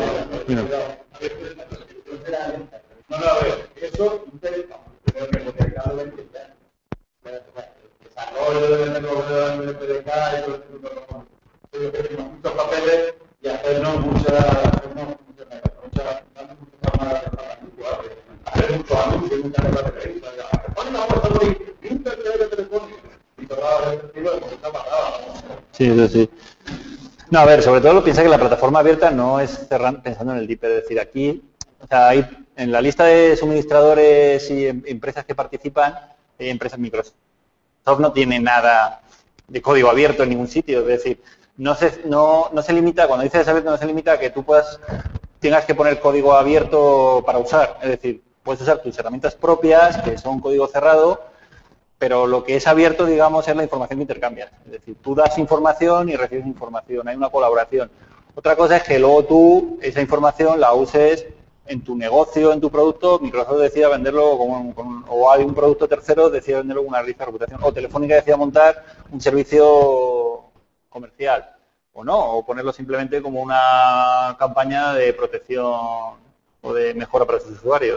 Sí, eso sí. No, a ver, sobre todo piensa que la plataforma abierta no es pensando en el DIP, es decir, aquí, o sea, hay en la lista de suministradores y empresas que participan, hay empresas Microsoft no tiene nada de código abierto en ningún sitio, es decir, no se limita, cuando dices abierto no se limita a que tú tengas que poner código abierto para usar, es decir, puedes usar tus herramientas propias, que son código cerrado, pero lo que es abierto, digamos, es la información que intercambias. Es decir, tú das información y recibes información, hay una colaboración. Otra cosa es que luego tú esa información la uses en tu negocio, en tu producto. Microsoft decida venderlo o hay un producto tercero decida venderlo con una lista de reputación, o Telefónica decida montar un servicio comercial, o no, o ponerlo simplemente como una campaña de protección o de mejora para sus usuarios.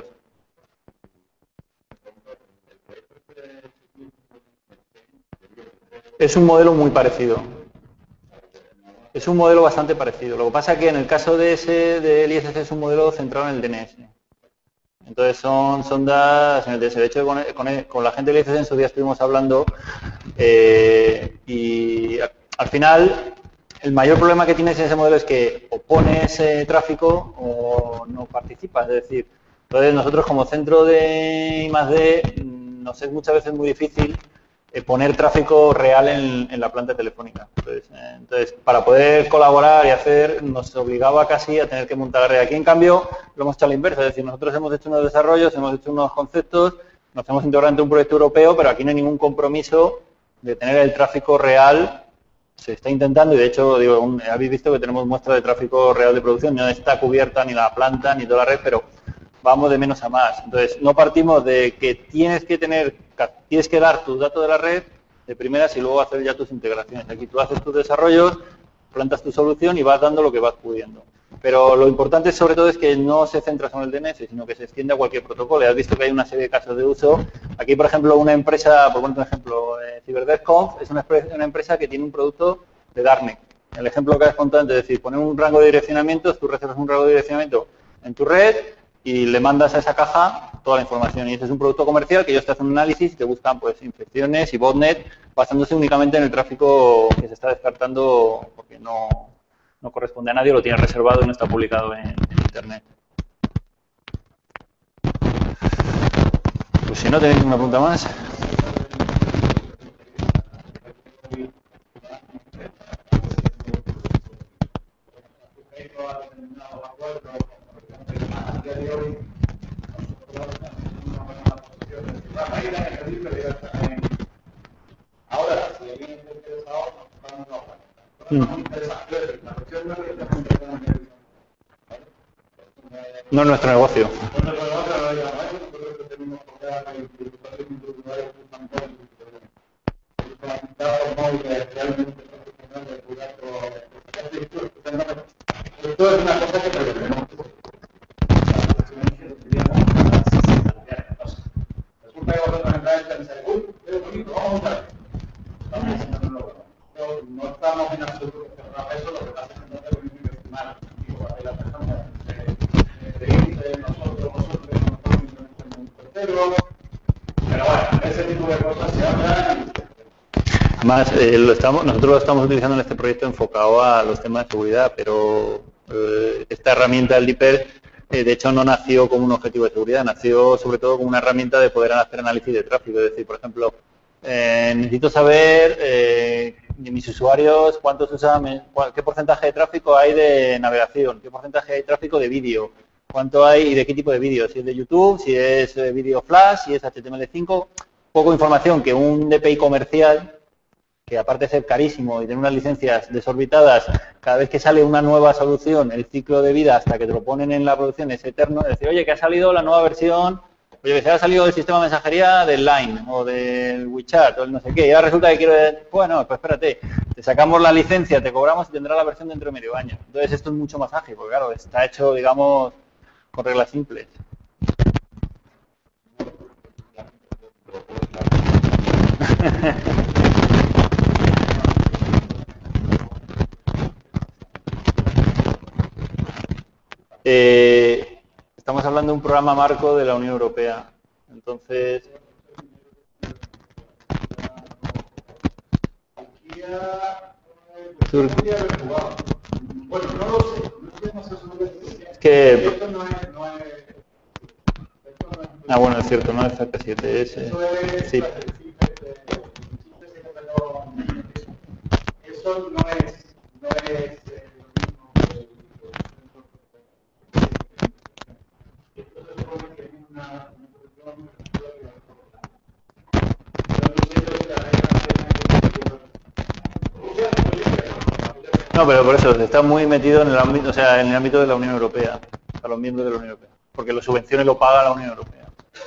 Es un modelo muy parecido. Es un modelo bastante parecido. Lo que pasa es que en el caso de ese, del ISC, es un modelo centrado en el DNS. Entonces son sondas en el DNS. De hecho, con la gente del ISC en su día estuvimos hablando y al final el mayor problema que tienes en ese modelo es que o pones tráfico o no participas. Es decir, entonces nosotros como centro de I+D nos es muchas veces muy difícil poner tráfico real en la planta telefónica. Entonces, para poder colaborar y hacer, nos obligaba casi a tener que montar la red. Aquí, en cambio, lo hemos hecho a la inversa. Es decir, nosotros hemos hecho unos desarrollos, hemos hecho unos conceptos, nos hemos integrado en un proyecto europeo, pero aquí no hay ningún compromiso de tener el tráfico real. Se está intentando y, de hecho, digo, habéis visto que tenemos muestra de tráfico real de producción. No está cubierta ni la planta ni toda la red, pero vamos de menos a más. Entonces, no partimos de que tienes que dar tus datos de la red de primeras y luego hacer ya tus integraciones. Aquí tú haces tus desarrollos, plantas tu solución y vas dando lo que vas pudiendo. Pero lo importante sobre todo es que no se centra solo en el DNS, sino que se extiende a cualquier protocolo. Ya has visto que hay una serie de casos de uso. Aquí, por ejemplo, una empresa, por poner un ejemplo, CyberDevConf es una empresa que tiene un producto de Darknet. El ejemplo que has contado antes, es decir, poner un rango de direccionamientos, tú recibes un rango de direccionamiento en tu red y le mandas a esa caja toda la información. Y este es un producto comercial que ellos te hacen un análisis y te buscan pues infecciones y botnet basándose únicamente en el tráfico que se está descartando porque no corresponde a nadie, lo tiene reservado y no está publicado en Internet. Pues si no tenéis ninguna pregunta más. Ahora, si alguien está interesado, no es nuestro negocio. Esto es una cosa que tenemos. Resulta que vosotros entráis y pensáis, uy, qué bonito, vamos a ver. No estamos en absoluto cerrados a eso, lo que pasa es que no tenemos que estimar. Digo, hay la persona de nosotros, un tercero. Pero bueno, ese tipo de cosas se hablan. Además, nosotros lo estamos utilizando en este proyecto enfocado a los temas de seguridad, pero esta herramienta del DIPER, de hecho, no nació como un objetivo de seguridad, nació sobre todo como una herramienta de poder hacer análisis de tráfico. Es decir, por ejemplo, necesito saber de mis usuarios cuántos usan, qué porcentaje de tráfico hay de navegación, qué porcentaje hay de tráfico de vídeo, cuánto hay y de qué tipo de vídeo, si es de YouTube, si es vídeo flash, si es HTML5, poco información que un DPI comercial, que aparte de ser carísimo y tener unas licencias desorbitadas, cada vez que sale una nueva solución, el ciclo de vida hasta que te lo ponen en la producción es eterno. Es decir, oye, que ha salido la nueva versión, oye, que se ha salido el sistema de mensajería del Line o del WeChat o el no sé qué, y ahora resulta que quiero, bueno, pues espérate, te sacamos la licencia, te cobramos y tendrá la versión dentro de medio año. Entonces esto es mucho más ágil, porque claro, está hecho, digamos, con reglas simples. Estamos hablando de un programa marco de la Unión Europea. Entonces, Bueno, no lo sé. Es que... Ah, bueno, es cierto, no es FP7, es... Sí. Eso no es No, pero por eso, está muy metido en el ámbito, o sea, en el ámbito de la Unión Europea, a los miembros de la Unión Europea, porque las subvenciones lo paga la Unión Europea.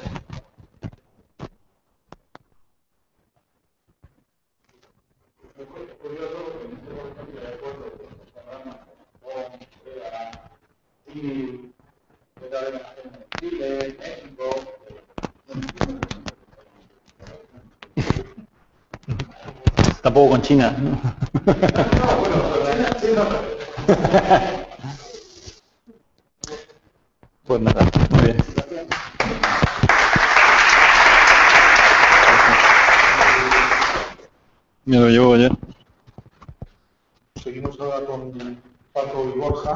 Tampoco con China, ¿no? Pues nada, muy bien. Me lo llevo ya. Seguimos ahora con Paco y Borja.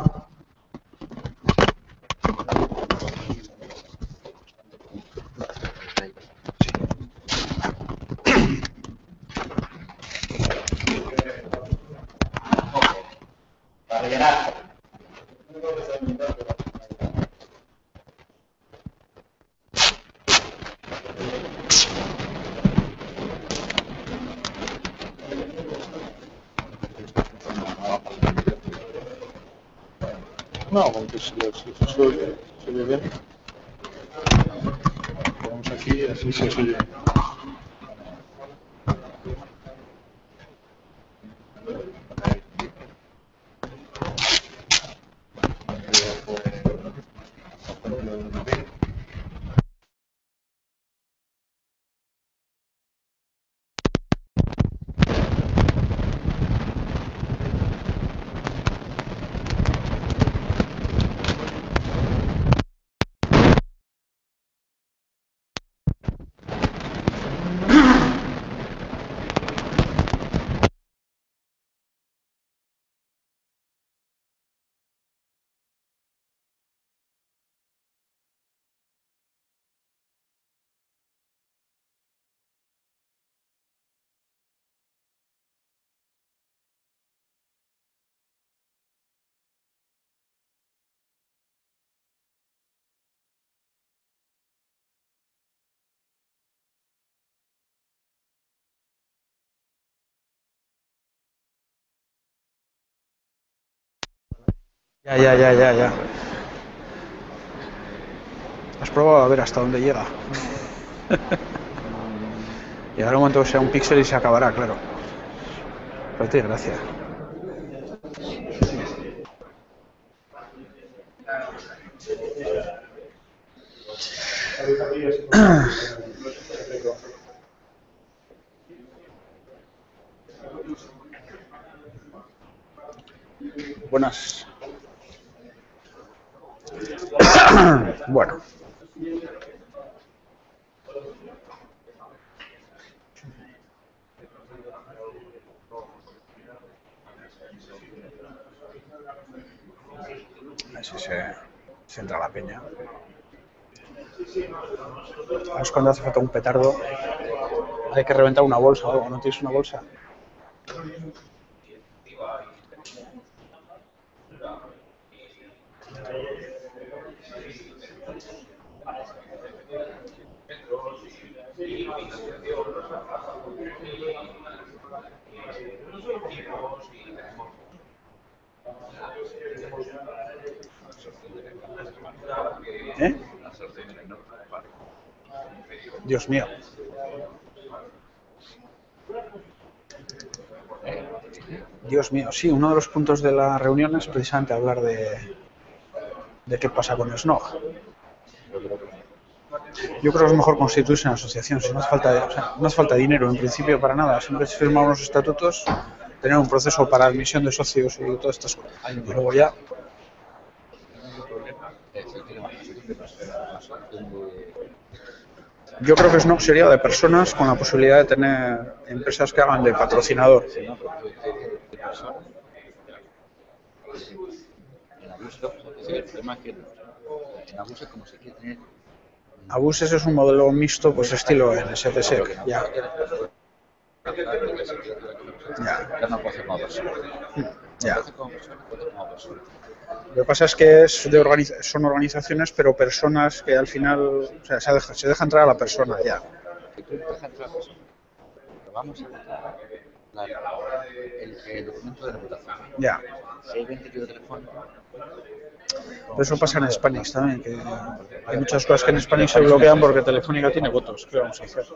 Para rellenar. No, aunque si se ve bien. Ponemos aquí y así se oye. Ya. Has probado a ver hasta dónde llega. Llegará un momento que sea un píxel y se acabará, claro. Pero tiene gracia. Buenas. Bueno. A ver si se entra la peña. Es cuando hace falta un petardo. Hay que reventar una bolsa o algo. ¿No tienes una bolsa? ¿Eh? Dios mío. Dios mío, sí, uno de los puntos de la reunión es precisamente hablar de qué pasa con el SNOG. Yo creo que es mejor constituirse en asociación, si no hace falta, o sea, no hace falta dinero en principio para nada, siempre es firmar unos estatutos, tener un proceso para admisión de socios y todas estas cosas. Y luego ya. Yo creo que SNOG sería de personas con la posibilidad de tener empresas que hagan de patrocinador. Abuses es un modelo mixto, pues estilo NSTSEC. Ya. Ya. Lo que pasa es que son organizaciones, pero personas que al final, o sea, se deja entrar a la persona ya. el documento de reputación. Ya. Si hay 20 kilos de teléfono. Pero eso pasa en Spanix también, que hay muchas cosas que en Spanix se bloquean porque Telefónica tiene votos. ¿Qué vamos a hacer?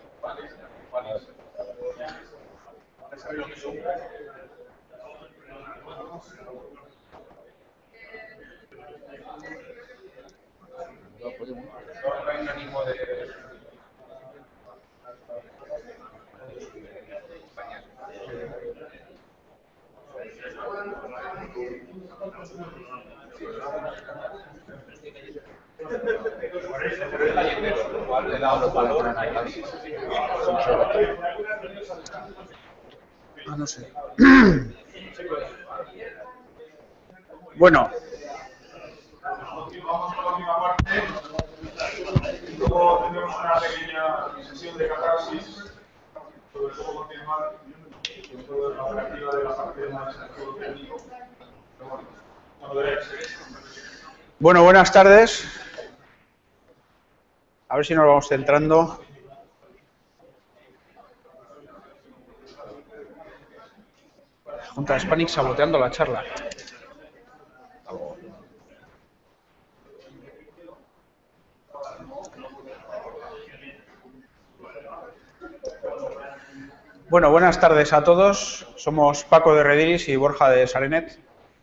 Ah, no sé. Bueno. Continuamos con la última parte. Luego tendremos una pequeña sesión de catarsis sobre cómo continuar con toda la operativa de la parte más técnico. Bueno, buenas tardes. A ver si nos vamos centrando. Junta de Hispanic saboteando la charla. Bueno, buenas tardes a todos. Somos Paco de Rediris y Borja de Sarenet.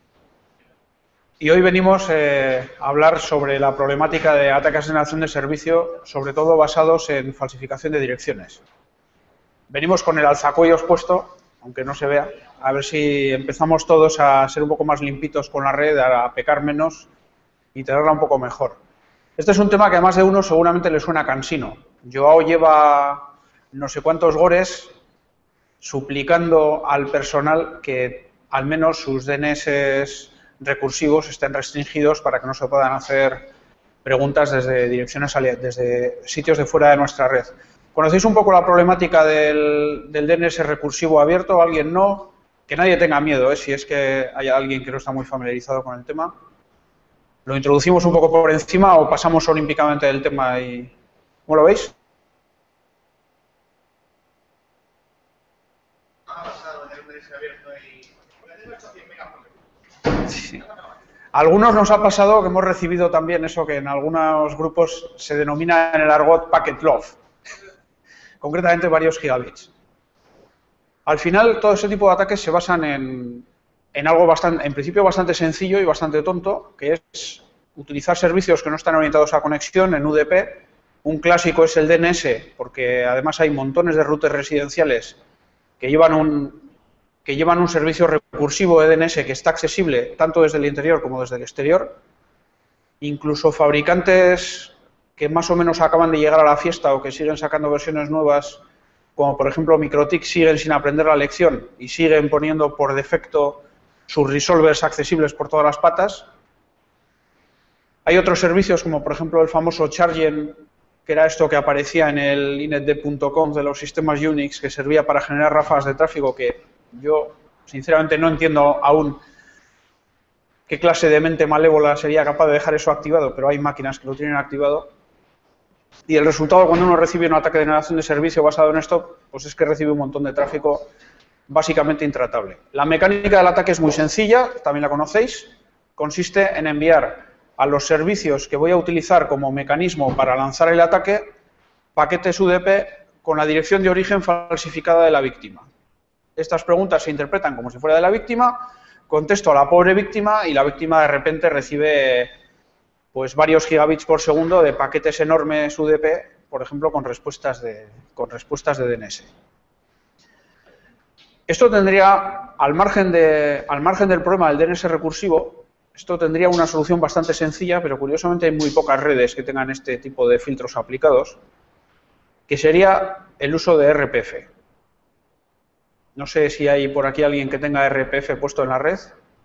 Y hoy venimos a hablar sobre la problemática de ataques de negación de servicio, sobre todo basados en falsificación de direcciones. Venimos con el alzacuellos puesto, aunque no se vea, a ver si empezamos todos a ser un poco más limpitos con la red, a pecar menos y tenerla un poco mejor. Este es un tema que a más de uno seguramente le suena cansino. Joao lleva no sé cuántos gores suplicando al personal que al menos sus DNS recursivos estén restringidos para que no se puedan hacer preguntas desde direcciones desde sitios de fuera de nuestra red. ¿Conocéis un poco la problemática del DNS recursivo abierto? ¿Alguien no? Que nadie tenga miedo, si es que hay alguien que no está muy familiarizado con el tema. ¿Lo introducimos un poco por encima o pasamos olímpicamente del tema? Y ¿cómo lo veis? Sí. A algunos nos ha pasado que hemos recibido también eso que en algunos grupos se denomina en el argot packet love, concretamente varios gigabits. Al final, todo ese tipo de ataques se basan en algo en principio bastante sencillo y bastante tonto, que es utilizar servicios que no están orientados a conexión en UDP. Un clásico es el DNS, porque además hay montones de routers residenciales que llevan un servicio recursivo de DNS que está accesible tanto desde el interior como desde el exterior. Incluso fabricantes que más o menos acaban de llegar a la fiesta o que siguen sacando versiones nuevas, como por ejemplo MikroTik, siguen sin aprender la lección y siguen poniendo por defecto sus resolvers accesibles por todas las patas. Hay otros servicios como por ejemplo el famoso Chargen, que era esto que aparecía en el inetd.conf de los sistemas Unix, que servía para generar ráfagas de tráfico, que yo sinceramente no entiendo aún qué clase de mente malévola sería capaz de dejar eso activado, pero hay máquinas que lo tienen activado. Y el resultado cuando uno recibe un ataque de negación de servicio basado en esto, pues es que recibe un montón de tráfico básicamente intratable. La mecánica del ataque es muy sencilla, también la conocéis. Consiste en enviar a los servicios que voy a utilizar como mecanismo para lanzar el ataque paquetes UDP con la dirección de origen falsificada de la víctima. Estas preguntas se interpretan como si fuera de la víctima, contesto a la pobre víctima y la víctima de repente recibe pues varios gigabits por segundo de paquetes enormes UDP, por ejemplo, con respuestas de DNS. Esto tendría, al margen del problema del DNS recursivo, esto tendría una solución bastante sencilla, pero curiosamente hay muy pocas redes que tengan este tipo de filtros aplicados, que sería el uso de RPF. No sé si hay por aquí alguien que tenga RPF puesto en la red.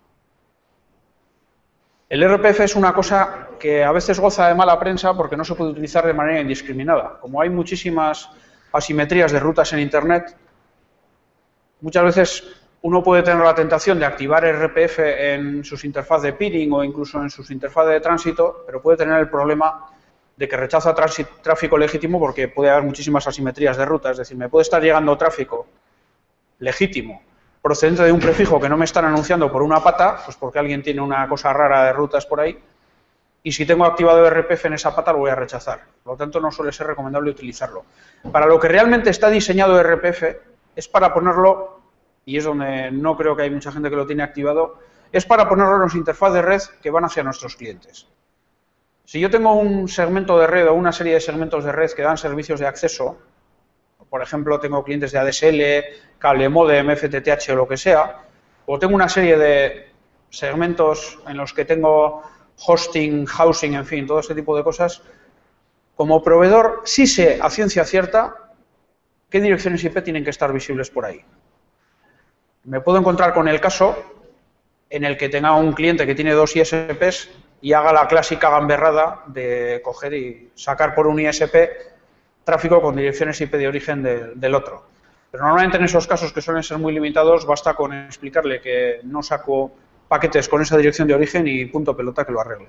El RPF es una cosa que a veces goza de mala prensa porque no se puede utilizar de manera indiscriminada. Como hay muchísimas asimetrías de rutas en Internet, muchas veces uno puede tener la tentación de activar RPF en sus interfaz de peering o incluso en sus interfaz de tránsito, pero puede tener el problema de que rechaza tráfico legítimo porque puede haber muchísimas asimetrías de ruta. Es decir, me puede estar llegando tráfico legítimo, procedente de un prefijo que no me están anunciando por una pata, pues porque alguien tiene una cosa rara de rutas por ahí, y si tengo activado RPF en esa pata lo voy a rechazar. Por lo tanto, no suele ser recomendable utilizarlo. Para lo que realmente está diseñado RPF es para ponerlo, y es donde no creo que hay mucha gente que lo tiene activado, es para ponerlo en las interfaces de red que van hacia nuestros clientes. Si yo tengo un segmento de red o una serie de segmentos de red que dan servicios de acceso, por ejemplo, tengo clientes de ADSL, cable modem, FTTH o lo que sea, o tengo una serie de segmentos en los que tengo hosting, housing, en fin, todo este tipo de cosas, como proveedor sí sé a ciencia cierta qué direcciones IP tienen que estar visibles por ahí. Me puedo encontrar con el caso en el que tenga un cliente que tiene 2 ISPs y haga la clásica gamberrada de coger y sacar por un ISP tráfico con direcciones IP de origen del otro. Pero normalmente en esos casos, que suelen ser muy limitados, basta con explicarle que no saco paquetes con esa dirección de origen y punto pelota que lo arregle.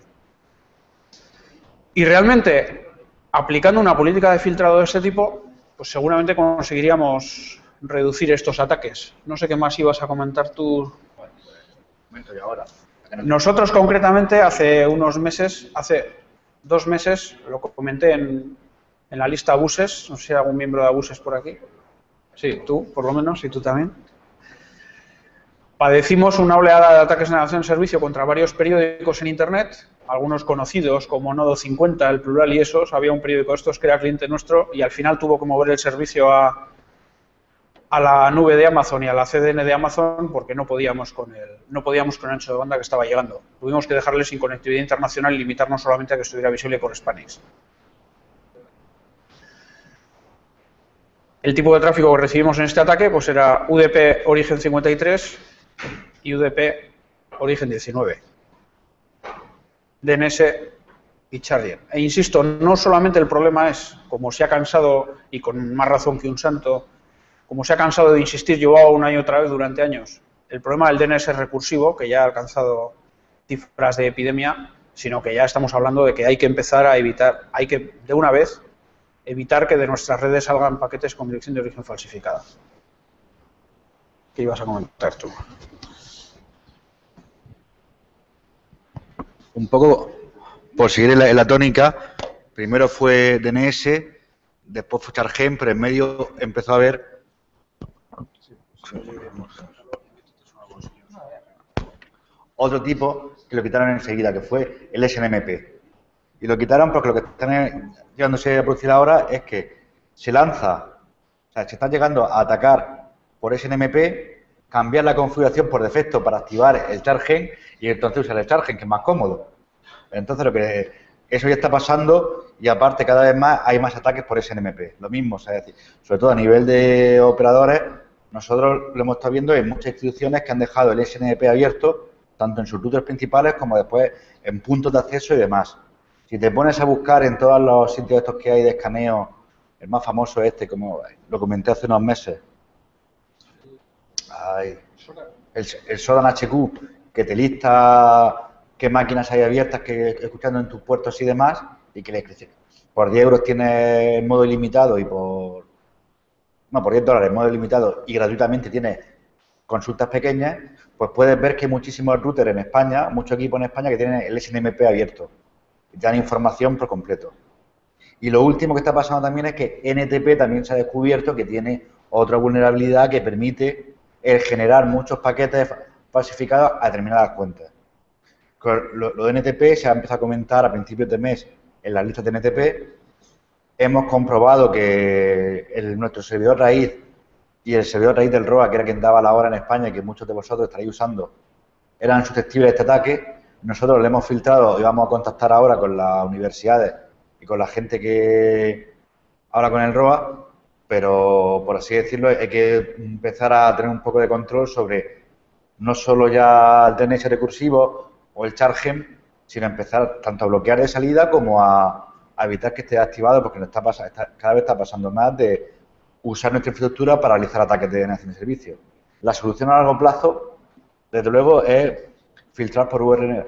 Y realmente, aplicando una política de filtrado de este tipo, pues seguramente conseguiríamos reducir estos ataques. No sé qué más ibas a comentar tú. Nosotros concretamente hace unos meses, hace 2 meses, lo comenté en la lista Abuses, no sé si hay algún miembro de Abuses por aquí. Sí, tú, por lo menos, y tú también. Padecimos una oleada de ataques de negación de servicio contra varios periódicos en Internet, algunos conocidos como Nodo 50, El Plural y esos. Había un periódico de estos que era cliente nuestro y al final tuvo que mover el servicio a la nube de Amazon y a la CDN de Amazon porque no podíamos con el ancho de banda que estaba llegando. Tuvimos que dejarle sin conectividad internacional y limitarnos solamente a que estuviera visible por Spanix. El tipo de tráfico que recibimos en este ataque pues era UDP origen 53 y UDP origen 19, DNS y Charger. E insisto, no solamente el problema es, como se ha cansado, y con más razón que un santo, como se ha cansado de insistir yo una y otra vez durante años, el problema del DNS recursivo, que ya ha alcanzado cifras de epidemia, sino que ya estamos hablando de que hay que empezar a evitar, hay que, de una vez, evitar que de nuestras redes salgan paquetes con dirección de origen falsificada. ¿Qué ibas a comentar tú? Un poco, por seguir en la tónica, primero fue DNS, después fue Chargen, pero en medio empezó a haber otro tipo que lo quitaron enseguida, que fue el SNMP. Y lo quitaron porque lo que están llegándose a producir ahora es que se lanza, o sea, se están llegando a atacar por SNMP, cambiar la configuración por defecto para activar el Chargen y entonces usar el Chargen, que es más cómodo. Entonces, eso ya está pasando y aparte cada vez más hay más ataques por SNMP. Lo mismo, o sea, es decir, sobre todo a nivel de operadores, nosotros lo hemos estado viendo en muchas instituciones que han dejado el SNMP abierto, tanto en sus routers principales como después en puntos de acceso y demás. Si te pones a buscar en todos los sitios estos que hay de escaneo, el más famoso como lo comenté hace unos meses, el Sodan HQ, que te lista qué máquinas hay abiertas que escuchando en tus puertos y demás, y que por 10 euros tienes modo ilimitado y por $10 modo ilimitado y gratuitamente tienes consultas pequeñas, pues puedes ver que hay muchísimos routers en España, muchos equipos en España que tienen el SNMP abierto. Y te dan información por completo. Y lo último que está pasando también es que NTP también se ha descubierto que tiene otra vulnerabilidad que permite el generar muchos paquetes falsificados a determinadas cuentas. Lo de NTP se ha empezado a comentar a principios de mes en las listas de NTP. Hemos comprobado que nuestro servidor raíz y el servidor raíz del ROA, que era quien daba la hora en España y que muchos de vosotros estaréis usando, eran susceptibles a este ataque. Nosotros lo hemos filtrado y vamos a contactar ahora con las universidades y con la gente que habla con el ROA, pero por así decirlo hay que empezar a tener un poco de control sobre no solo ya el DNS recursivo o el Chargen, sino empezar tanto a bloquear de salida como a evitar que esté activado, porque cada vez está pasando más de usar nuestra infraestructura para realizar ataques de denegación de servicio. La solución a largo plazo, desde luego, es filtrar por URL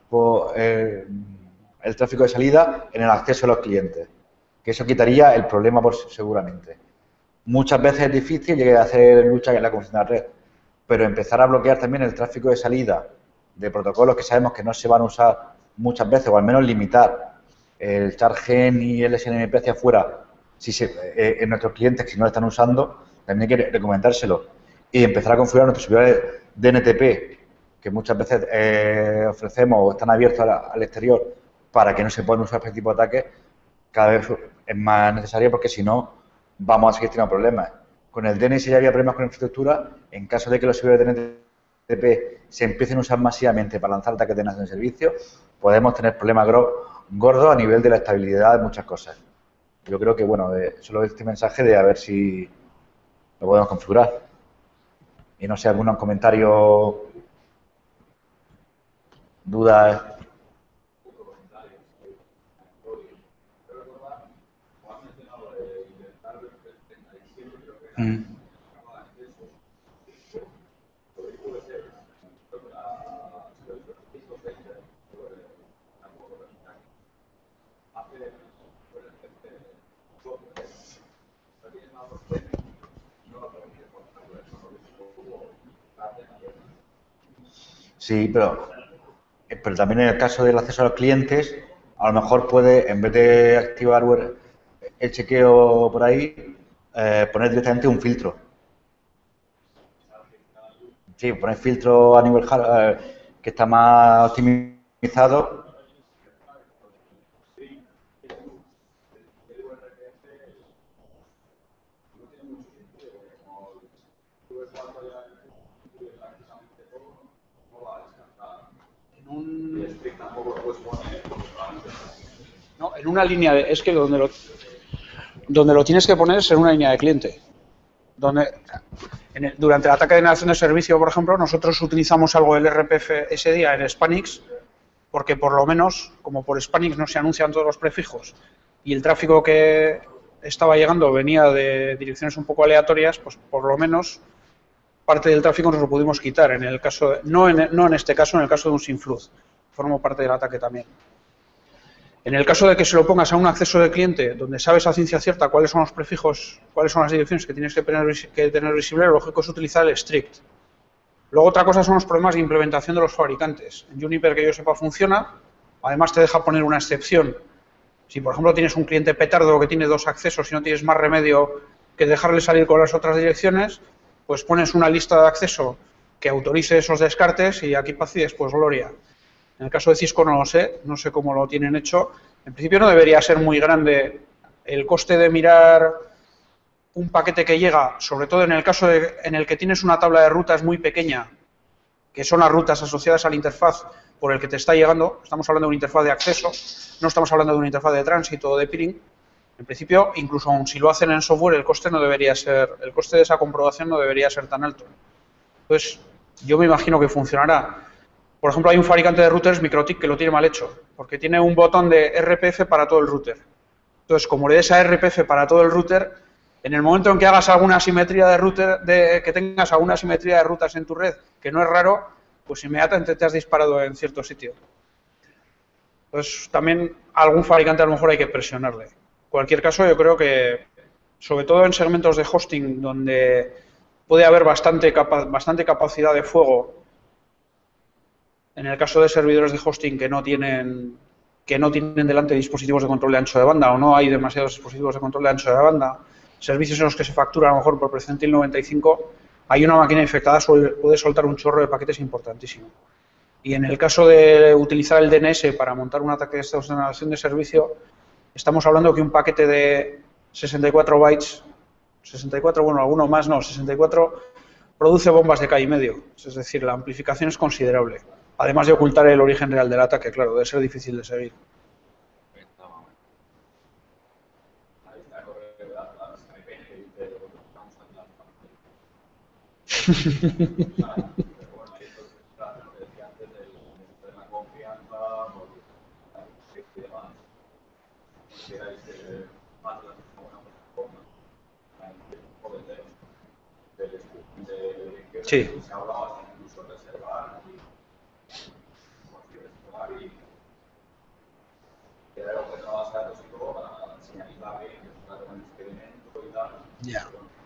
el tráfico de salida en el acceso a los clientes, que eso quitaría el problema seguramente. muchas veces es difícil llegar a hacer lucha en la confusión de la red, pero empezar a bloquear también el tráfico de salida de protocolos que sabemos que no se van a usar muchas veces, o al menos limitar el chargen y el SNMP hacia afuera, en nuestros clientes que no lo están usando, también hay que recomendárselo. Y empezar a configurar nuestros servidores de NTP, que muchas veces ofrecemos o están abiertos al exterior para que no se puedan usar este tipo de ataques, cada vez es más necesario porque si no vamos a seguir teniendo problemas. Con el DNS ya había problemas con la infraestructura. En caso de que los servidores de NTP se empiecen a usar masivamente para lanzar ataques de nación de servicio, podemos tener problemas gordos a nivel de la estabilidad de muchas cosas. Yo creo que, bueno, solo este mensaje de a ver si lo podemos configurar. Y no sé, algunos comentarios, dudas. Sí, pero también en el caso del acceso a los clientes, a lo mejor puede, en vez de activar el chequeo por ahí, poner directamente un filtro. Sí, poner filtro a nivel que está más optimizado. No, en una línea de... Es que donde lo tienes que poner es en una línea de cliente. Durante el ataque de negación de servicio, por ejemplo, nosotros utilizamos algo del RPF ese día en Spanix, porque por lo menos, como por Spanix no se anuncian todos los prefijos y el tráfico que estaba llegando venía de direcciones un poco aleatorias, pues por lo menos parte del tráfico nos lo pudimos quitar. En el caso no en este caso, en el caso de un SYNFLUD. Formó parte del ataque también. En el caso de que se lo pongas a un acceso de cliente donde sabes a ciencia cierta cuáles son los prefijos, cuáles son las direcciones que tienes que tener visible, lo lógico es utilizar el strict. Luego otra cosa son los problemas de implementación de los fabricantes. En Juniper, que yo sepa, funciona. Además te deja poner una excepción. Si, por ejemplo, tienes un cliente petardo que tiene 2 accesos y no tienes más remedio que dejarle salir con las otras direcciones, pues pones una lista de acceso que autorice esos descartes y aquí pacides, pues gloria. En el caso de Cisco no lo sé, no sé cómo lo tienen hecho. En principio no debería ser muy grande el coste de mirar un paquete que llega, sobre todo en el caso en el que tienes una tabla de rutas muy pequeña, que son las rutas asociadas a la interfaz por el que te está llegando. Estamos hablando de una interfaz de acceso, no estamos hablando de una interfaz de tránsito o de peering. En principio, incluso aun si lo hacen en software, el coste de esa comprobación no debería ser tan alto. Entonces, yo me imagino que funcionará. Por ejemplo, hay un fabricante de routers, MikroTik, que lo tiene mal hecho, porque tiene un botón de RPF para todo el router. Entonces, como le des a RPF para todo el router, en el momento en que hagas alguna asimetría de router, que tengas alguna asimetría de rutas en tu red, que no es raro, pues inmediatamente te has disparado en cierto sitio. Entonces, también algún fabricante a lo mejor hay que presionarle. En cualquier caso, yo creo que, sobre todo en segmentos de hosting, donde puede haber bastante capacidad de fuego. En el caso de servidores de hosting que no tienen delante dispositivos de control de ancho de banda o no hay demasiados dispositivos de control de ancho de banda, servicios en los que se factura a lo mejor por precentil 95, hay una máquina infectada puede soltar un chorro de paquetes importantísimo. Y en el caso de utilizar el DNS para montar un ataque de externalización de servicio, estamos hablando que un paquete de 64 bytes, 64, bueno, alguno más no, 64, produce bombas de K y medio. Es decir, la amplificación es considerable. Además de ocultar el origen real del ataque, claro, debe ser difícil de seguir. Sí. Ya.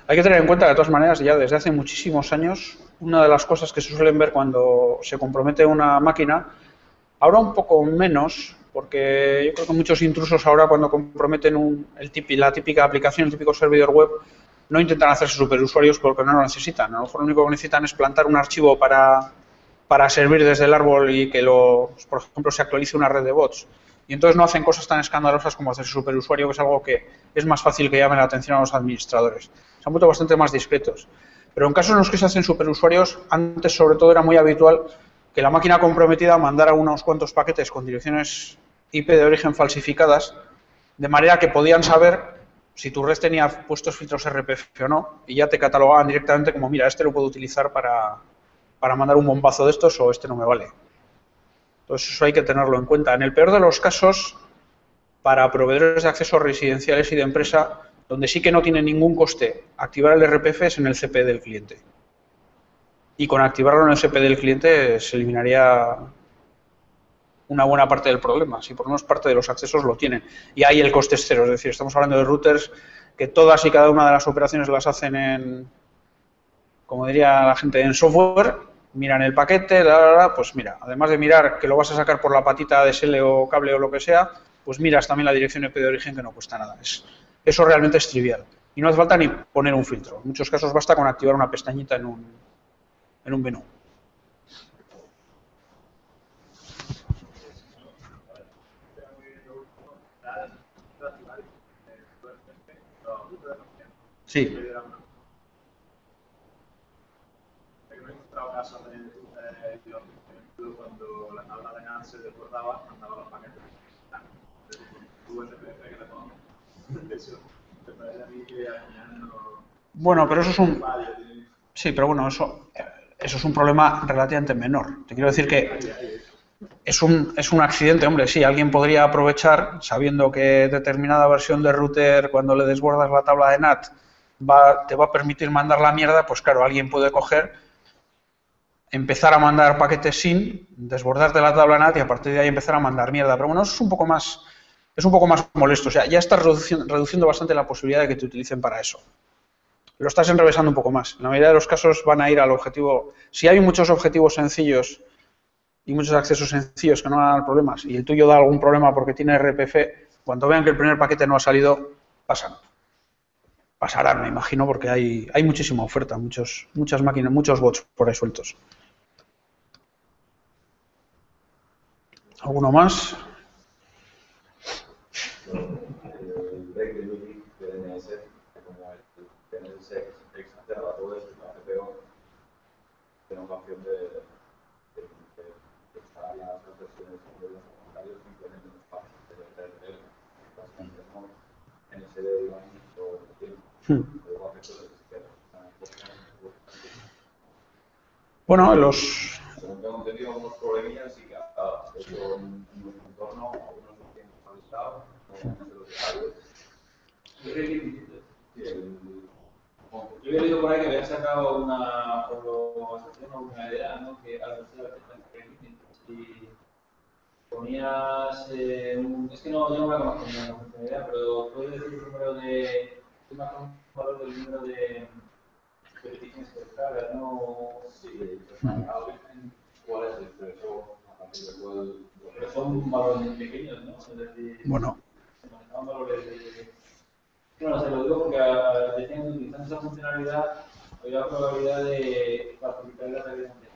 Hay que tener en cuenta, de todas maneras, ya desde hace muchísimos años, una de las cosas que se suelen ver cuando se compromete una máquina, ahora un poco menos, porque yo creo que muchos intrusos ahora cuando comprometen la típica aplicación, el típico servidor web, no intentan hacerse superusuarios porque no lo necesitan. A lo mejor lo único que necesitan es plantar un archivo para servir desde el árbol y que, por ejemplo, se actualice una red de bots. Y entonces no hacen cosas tan escandalosas como hacerse superusuario, que es algo que es más fácil que llame la atención a los administradores. Se han vuelto bastante más discretos. Pero en casos en los que se hacen superusuarios, antes sobre todo era muy habitual que la máquina comprometida mandara unos cuantos paquetes con direcciones IP de origen falsificadas, de manera que podían saber si tu red tenía puestos filtros RPF o no, y ya te catalogaban directamente como, mira, este lo puedo utilizar para mandar un bombazo de estos o este no me vale. Entonces eso hay que tenerlo en cuenta. En el peor de los casos, para proveedores de acceso residenciales y de empresa, donde sí que no tiene ningún coste activar el RPF es en el CP del cliente. Y con activarlo en el CP del cliente se eliminaría una buena parte del problema, si por lo menos parte de los accesos lo tienen. Y ahí el coste es cero, es decir, estamos hablando de routers que todas y cada una de las operaciones las hacen en, como diría la gente, en software, miran el paquete, pues mira, además de mirar que lo vas a sacar por la patita DSL o cable o lo que sea, pues miras también la dirección IP de origen que no cuesta nada. Eso realmente es trivial. Y no hace falta ni poner un filtro. En muchos casos basta con activar una pestañita en un menú. Sí. Cuando la tabla de NAT se desbordaba, mandaba los paquetes. Bueno, pero eso es un... Sí, pero bueno, eso es un problema relativamente menor. Te quiero decir que es un accidente, hombre, sí, alguien podría aprovechar, sabiendo que determinada versión de router, cuando le desbordas la tabla de NAT, te va a permitir mandar la mierda, pues claro, alguien puede coger, empezar a mandar paquetes sin, desbordarte la tabla NAT y a partir de ahí empezar a mandar mierda. Pero bueno, eso es un poco más molesto. O sea, ya estás reduciendo bastante la posibilidad de que te utilicen para eso. Lo estás enrevesando un poco más. En la mayoría de los casos van a ir al objetivo. Si hay muchos objetivos sencillos y muchos accesos sencillos que no van a dar problemas y el tuyo da algún problema porque tiene RPF, cuando vean que el primer paquete no ha salido, pasarán, me imagino, porque hay muchísima oferta, muchas máquinas, muchos bots por ahí sueltos. ¿Alguno más? El break de Unity de DNS, como el DNS exacerbaba todo esto, la CPO tiene una opción de instalar las versiones de los comentarios simplemente en los pasos de DRL. Básicamente no NSD y Line o tiempo. Bueno, según tengo entendido, unos problemillas y que eso en nuestro entorno, algunos no tienen actualizado, no sé los detalles. Yo había leído por ahí que habían sacado una idea, ¿no? Que a la si ponías es que no, yo no me la conozco ni la funcionalidad, pero puedes decir el número de un valor del número de peticiones que descargas, ¿no? Sí, ¿cuál es el threshold a partir del cual? Pero son valores pequeños, ¿no? Es decir, bueno. se manejaban valores de... Bueno, se lo digo porque decían que utilizando esa funcionalidad había la probabilidad de facilitar la realización.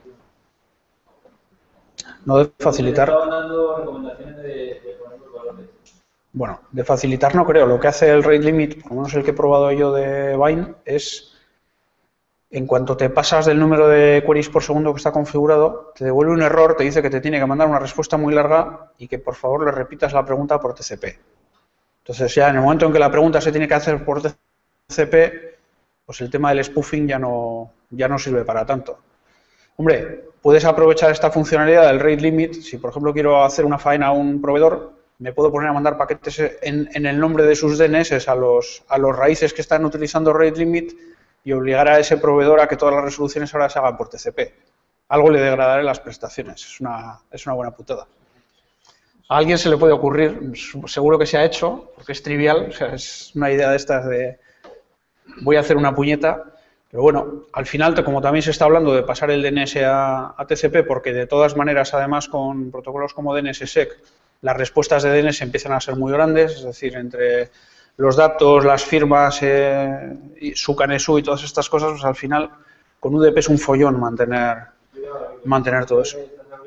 No de facilitar. Estaban dando recomendaciones de poner los valores. Bueno, de facilitar no creo. Lo que hace el rate limit, por lo menos el que he probado yo de Vine, es en cuanto te pasas del número de queries por segundo que está configurado, te devuelve un error, te dice que te tiene que mandar una respuesta muy larga y que por favor le repitas la pregunta por TCP. Entonces ya en el momento en que la pregunta se tiene que hacer por TCP, pues el tema del spoofing ya no sirve para tanto. Hombre, puedes aprovechar esta funcionalidad del rate limit. Si por ejemplo quiero hacer una faena a un proveedor, me puedo poner a mandar paquetes en el nombre de sus DNS a los raíces que están utilizando rate limit y obligar a ese proveedor a que todas las resoluciones ahora se hagan por TCP. Algo le degradaré las prestaciones. Es una buena putada. A alguien se le puede ocurrir, seguro que se ha hecho, porque es trivial, o sea, es una idea de estas voy a hacer una puñeta, pero bueno, al final, como también se está hablando de pasar el DNS a TCP, porque de todas maneras, además, con protocolos como DNSSEC, las respuestas de DNS empiezan a ser muy grandes, es decir, entre los datos, las firmas, SUCANESU y todas estas cosas, pues al final, con UDP es un follón mantener todo eso.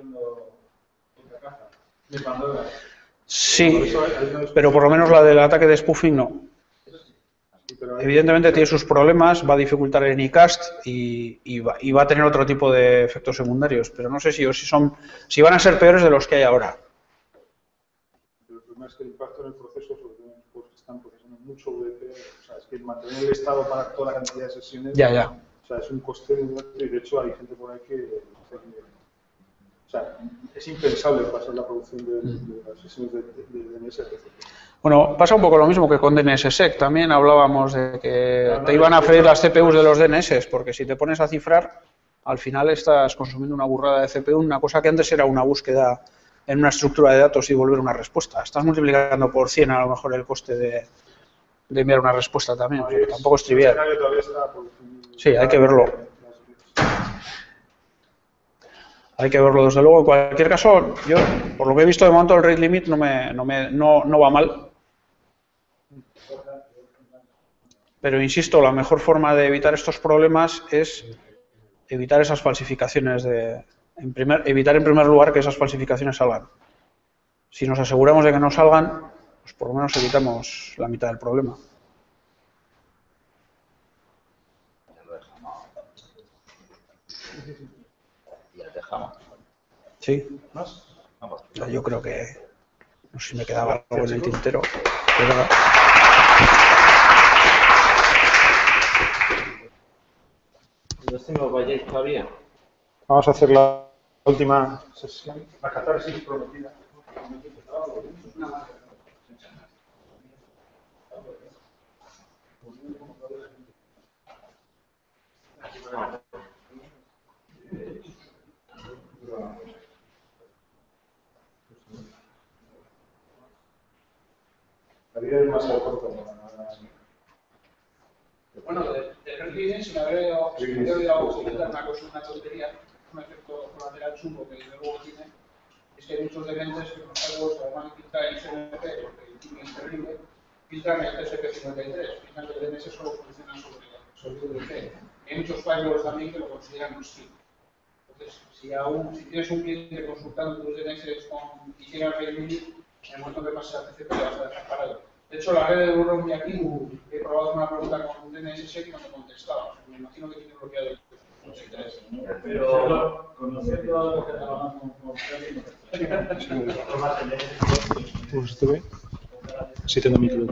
Sí, pero por lo menos la del ataque de spoofing no. Evidentemente tiene sus problemas, va a dificultar el Anycast y va a tener otro tipo de efectos secundarios, pero no sé si van a ser peores de los que hay ahora. Pero el problema es que el impacto en el proceso, sobre todo en equipos que están procesando mucho VP, o sea, es que mantener el estado para toda la cantidad de sesiones, Ya. O sea, es un coste muy alto y de hecho hay gente por ahí que o sea, es impensable pasar la producción de las sesiones de DNS a TCP. Bueno, pasa un poco lo mismo que con DNSSEC. También hablábamos de que te iban a freír las CPUs de los DNS, porque si te pones a cifrar, al final estás consumiendo una burrada de CPU, una cosa que antes era una búsqueda en una estructura de datos y volver una respuesta. Estás multiplicando por 100 a lo mejor el coste de enviar una respuesta también, pero tampoco es trivial. Sí, hay que verlo. Hay que verlo desde luego. En cualquier caso, yo, por lo que he visto de momento, el rate limit no va mal. Pero insisto, la mejor forma de evitar estos problemas es evitar esas falsificaciones evitar en primer lugar que esas falsificaciones salgan. Si nos aseguramos de que no salgan, pues por lo menos evitamos la mitad del problema. Ya lo dejamos. Sí. Yo creo que no sé si me quedaba algo en el tintero. Pero... ¿No vayáis todavía? Vamos a hacer la última sesión, la catarsis prometida. La vida es demasiado corta. Bueno, de Resident, si me veo una cosa, una tontería, un efecto colateral chungo que desde luego tiene, es que hay muchos dependes que los juegos además de filtrar el CMP, porque el team es terrible, filtran el TCP53, piensan que el DNS solo funciona sobre UDP. Hay muchos firewalls también que lo consideran un SIG. Entonces, si tienes un cliente consultando tus DNS y tiene el rate limit, en el momento que pases a TCP le vas a dejar parado. De hecho, la red de Burro y aquí he probado una pregunta con un DNSSEC y no me contestaba. Me imagino que tiene bloqueado el interés. Pero conociendo lo que trabajamos con ¿Usted ve? Sí, tengo micro.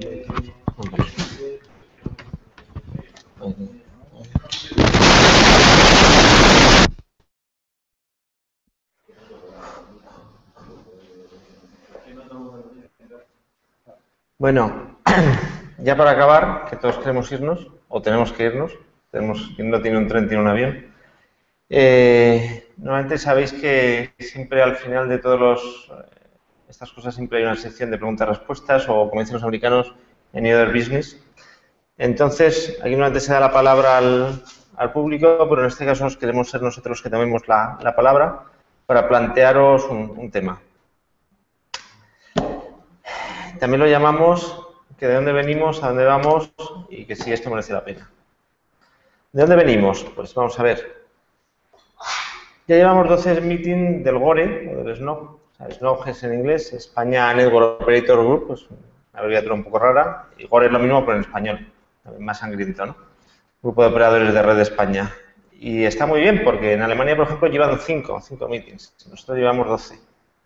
Bueno, ya para acabar, que todos queremos irnos, o tenemos que irnos, quien no tiene un tren tiene un avión. Normalmente sabéis que siempre al final de todas estas cosas siempre hay una sección de preguntas-respuestas o, como dicen los americanos, any other business. Entonces, aquí normalmente se da la palabra al público, pero en este caso nos queremos ser nosotros los que tomemos la palabra para plantearos un tema. También lo llamamos que de dónde venimos, a dónde vamos y que si esto merece la pena. ¿De dónde venimos? Pues vamos a ver. Ya llevamos 12 meetings del GORE, o del SNOG. O sea, SNOG es en inglés, España Network Operator Group, pues una abreviatura un poco rara. Y GORE es lo mismo, pero en español, más sangriento, ¿no? Grupo de Operadores de Red de España. Y está muy bien, porque en Alemania, por ejemplo, llevan 5 meetings. Nosotros llevamos 12.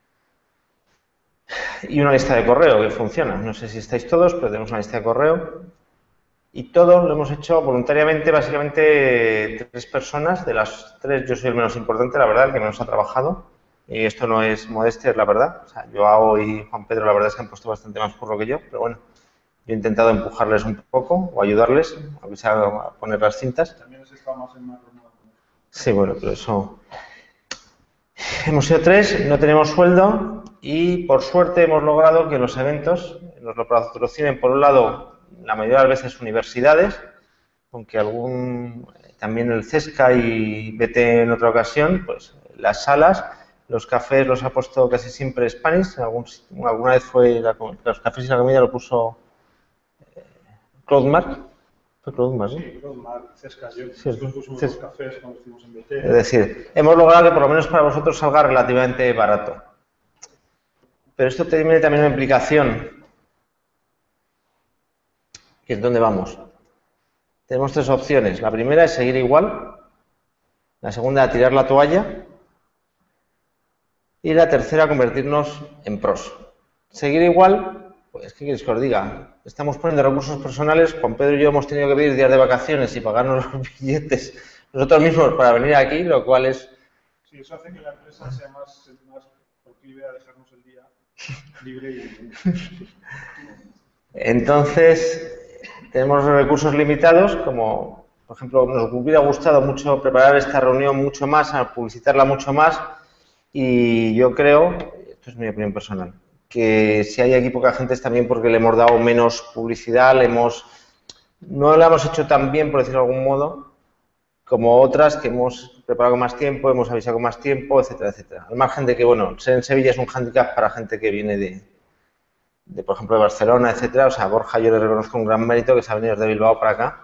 Y una lista de correo que funciona. No sé si estáis todos, pero tenemos una lista de correo. Y todo lo hemos hecho voluntariamente, básicamente 3 personas. De las 3 yo soy el menos importante, la verdad, el que menos ha trabajado. Y esto no es modestia, es la verdad. O sea, Joao y Juan Pedro, la verdad es que han puesto bastante más curro que yo. Pero bueno, yo he intentado empujarles un poco o ayudarles, aunque sea a poner las cintas. También has estado más enmarronado. Sí, bueno, pero eso... Hemos sido 3, no tenemos sueldo y por suerte hemos logrado que los eventos nos lo patrocinen por un lado la mayoría de las veces universidades aunque también el CESCA y BT en otra ocasión, pues las salas, los cafés los ha puesto casi siempre Spanish, alguna vez fue los cafés y la comida lo puso Cloudmark. Fue Cloudmark, ¿no? Sí, Cloudmark, Cesca, Cierto. nosotros pusimos los cafés cuando estuvimos en BT. Es decir, hemos logrado que por lo menos para vosotros salga relativamente barato. Pero esto tiene también una implicación, que es dónde vamos. Tenemos tres opciones. La primera es seguir igual, la segunda tirar la toalla y la tercera convertirnos en pros. Seguir igual, pues ¿qué queréis que os diga? Estamos poniendo recursos personales. Juan Pedro y yo hemos tenido que pedir días de vacaciones y pagarnos los billetes nosotros mismos para venir aquí, lo cual es... Sí, eso hace que la empresa sea más proclive a dejarnos el día libre y... Entonces, tenemos recursos limitados, como por ejemplo nos hubiera gustado mucho preparar esta reunión mucho más, publicitarla mucho más, y yo creo, esto es mi opinión personal, que si hay aquí poca gente es también porque le hemos dado menos publicidad, no la hemos hecho tan bien, por decirlo de algún modo, como otras que hemos preparado con más tiempo, hemos avisado con más tiempo, etcétera, etcétera. Al margen de que, bueno, ser en Sevilla es un hándicap para gente que viene de, por ejemplo, de Barcelona, etcétera. O sea, a Borja yo le reconozco un gran mérito que se ha venido desde Bilbao para acá.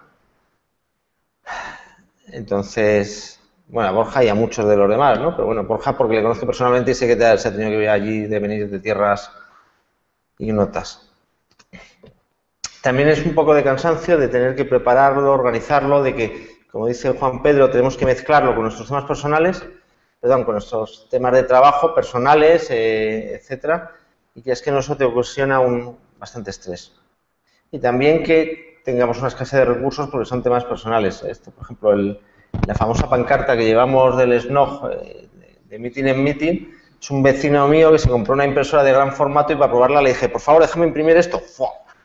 Entonces, bueno, a Borja y a muchos de los demás, ¿no? Pero bueno, Borja porque le conozco personalmente y sé que se ha tenido que ir allí de venir de tierras ignotas. También es un poco de cansancio de tener que prepararlo, organizarlo, de que, como dice Juan Pedro, tenemos que mezclarlo con nuestros temas personales, con nuestros temas de trabajo personales, etcétera, y que es que eso te ocasiona bastante estrés. Y también que tengamos una escasez de recursos porque son temas personales. Esto, por ejemplo, la famosa pancarta que llevamos del SNOG de meeting en meeting, es un vecino mío que se compró una impresora de gran formato y para probarla le dije, por favor, déjame imprimir esto. ¡Fua!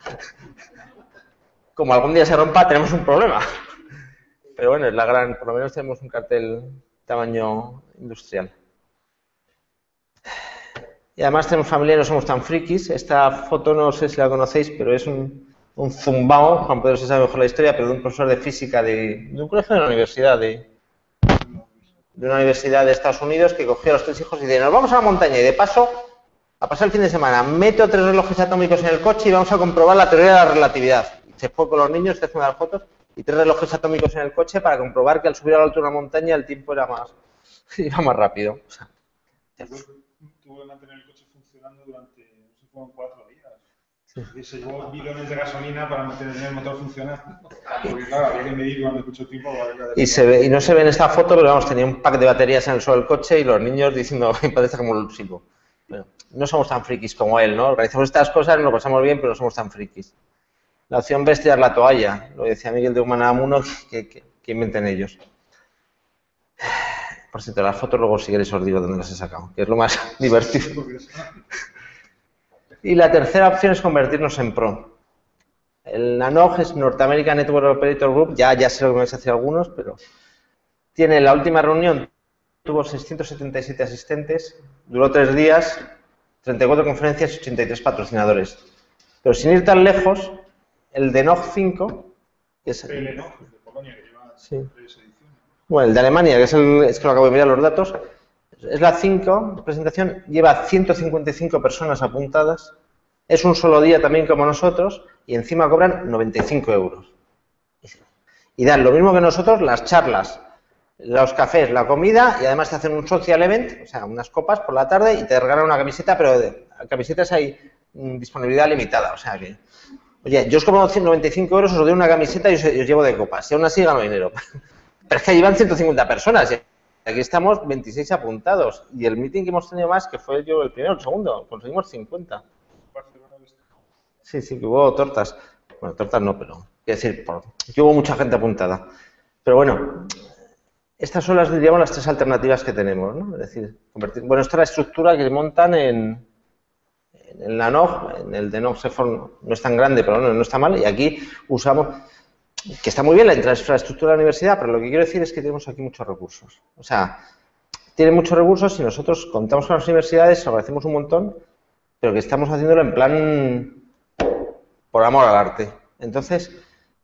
Como algún día se rompa, tenemos un problema. Pero bueno, por lo menos tenemos un cartel tamaño industrial. Y además tenemos familia y no somos tan frikis. Esta foto no sé si la conocéis, pero es un zumbao, Juan Pedro se sabe mejor la historia, pero de un profesor de física de un colegio de una universidad de una universidad de Estados Unidos que cogió a los tres hijos y dice, nos vamos a la montaña y de paso, a pasar el fin de semana, meto 3 relojes atómicos en el coche y vamos a comprobar la teoría de la relatividad. Se fue con los niños, se hace unas fotos y 3 relojes atómicos en el coche para comprobar que al subir a la altura de una montaña el tiempo iba más rápido. O sea, tuve que mantener el coche funcionando durante, no sé, fueron 4 días. Sí. Y se llevó bidones de gasolina para mantener el motor funcionando. Porque claro, había que medir cuando escucho el tiempo. Y no se ve en esta foto, pero vamos, tenía un pack de baterías en el suelo del coche y los niños diciendo, me parece como el silbo. Bueno, no somos tan frikis como él, ¿no? Organizamos estas cosas, nos lo pasamos bien, pero no somos tan frikis. La opción B es tirar la toalla, lo decía Miguel de Humanamuno, que inventen ellos. Por cierto, las fotos luego si queréis os digo dónde las he sacado, que es lo más divertido. Y la tercera opción es convertirnos en pro. El NANOG es North American Network Operator Group, ya sé lo que me vais a decir algunos, pero tiene la última reunión, tuvo 677 asistentes, duró 3 días, 34 conferencias y 83 patrocinadores. Pero sin ir tan lejos, el de NOG 5, que es el NOG de Polonia, que lleva 3 ediciones. Bueno, el de Alemania, que es que lo acabo de mirar los datos, es la 5 presentación, lleva 155 personas apuntadas, es un solo día también como nosotros y encima cobran 95 euros. Y dan lo mismo que nosotros, las charlas, los cafés, la comida y además te hacen un social event, o sea, unas copas por la tarde y te regalan una camiseta, pero de camisetas hay disponibilidad limitada, o sea que... Oye, yo os como 195 euros, os doy una camiseta y os llevo de copas. Y aún así gano dinero. Pero es que llevan 150 personas. Aquí estamos 26 apuntados. Y el meeting que hemos tenido más, que fue yo el primero, el segundo, conseguimos 50. Sí, que hubo tortas. Bueno, tortas no, pero... Quiero decir, que hubo mucha gente apuntada. Pero bueno, estas son diríamos, las 3 alternativas que tenemos, ¿no? Es decir, bueno, esta es la estructura que montan en la NOG, en el de NOG no es tan grande, pero no está mal, y aquí usamos, que está muy bien la infraestructura de la universidad, pero lo que quiero decir es que tenemos aquí muchos recursos. O sea, tienen muchos recursos y nosotros contamos con las universidades, agradecemos un montón, pero que estamos haciéndolo en plan por amor al arte. Entonces,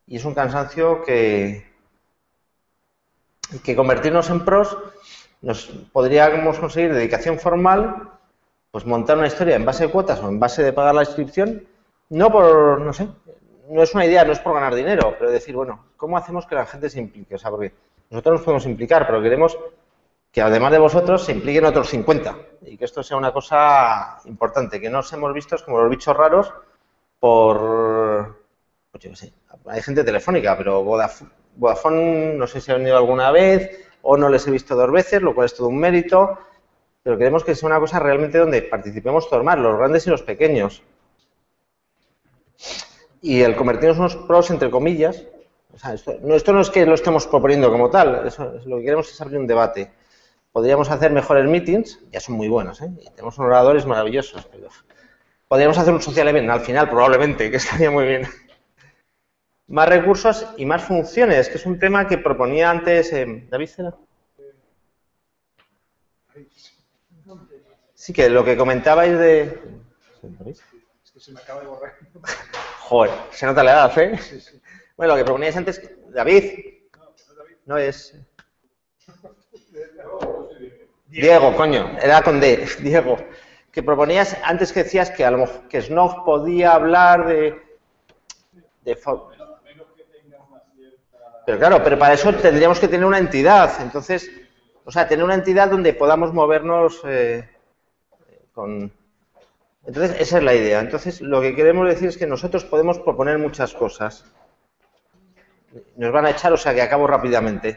y es un cansancio que convertirnos en pros nos podríamos conseguir dedicación formal, pues montar una historia en base de cuotas o en base de pagar la inscripción, no por, no sé, no es una idea, no es por ganar dinero, pero decir, bueno, ¿cómo hacemos que la gente se implique? O sea, porque nosotros nos podemos implicar, pero queremos que además de vosotros se impliquen otros 50 y que esto sea una cosa importante, que no seamos vistos como los bichos raros por, pues yo qué sé, hay gente telefónica, pero Vodafone no sé si ha venido alguna vez o no les he visto 2 veces, lo cual es todo un mérito, pero queremos que sea una cosa realmente donde participemos todos más, los grandes y los pequeños. Y el convertirnos en unos pros, entre comillas, o sea, esto no es que lo estemos proponiendo como tal, lo que queremos es abrir un debate. Podríamos hacer mejores meetings, ya son muy buenos, ¿eh? Y tenemos oradores maravillosos, pero podríamos hacer un social event al final, probablemente, que estaría muy bien. Más recursos y más funciones, que es un tema que proponía antes David Cera. Sí, que lo que comentabais de... Es que se me acaba de borrar. Joder, se nota la edad, ¿eh? Sí, sí. Bueno, lo que proponíais antes, David. No es... Diego, coño, era con D, Diego. Que proponías, antes que decías que a lo mejor que Snog podía hablar pero claro, pero para eso tendríamos que tener una entidad. Entonces, o sea, tener una entidad donde podamos movernos Entonces, esa es la idea. Entonces, lo que queremos decir es que nosotros podemos proponer muchas cosas. Nos van a echar, o sea, que acabo rápidamente.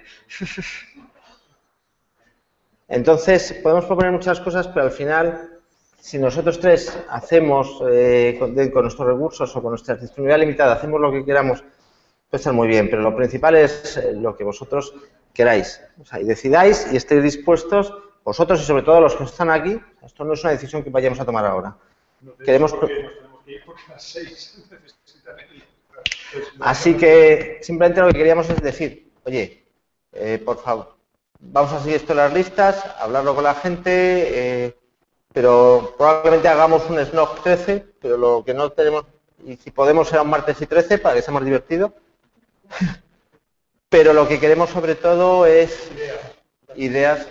Entonces, podemos proponer muchas cosas, pero al final, si nosotros tres hacemos, con nuestros recursos o con nuestra disponibilidad limitada, hacemos lo que queramos, puede estar muy bien, pero lo principal es lo que vosotros queráis. O sea, y decidáis y estéis dispuestos, vosotros y sobre todo los que están aquí, esto no es una decisión que vayamos a tomar ahora. Queremos... Así que simplemente lo que queríamos es decir, oye, por favor, vamos a seguir esto en las listas, hablarlo con la gente, pero probablemente hagamos un SNOG 13, pero lo que no tenemos, y si podemos será un martes y 13 para que sea más divertido, pero lo que queremos sobre todo es ideas.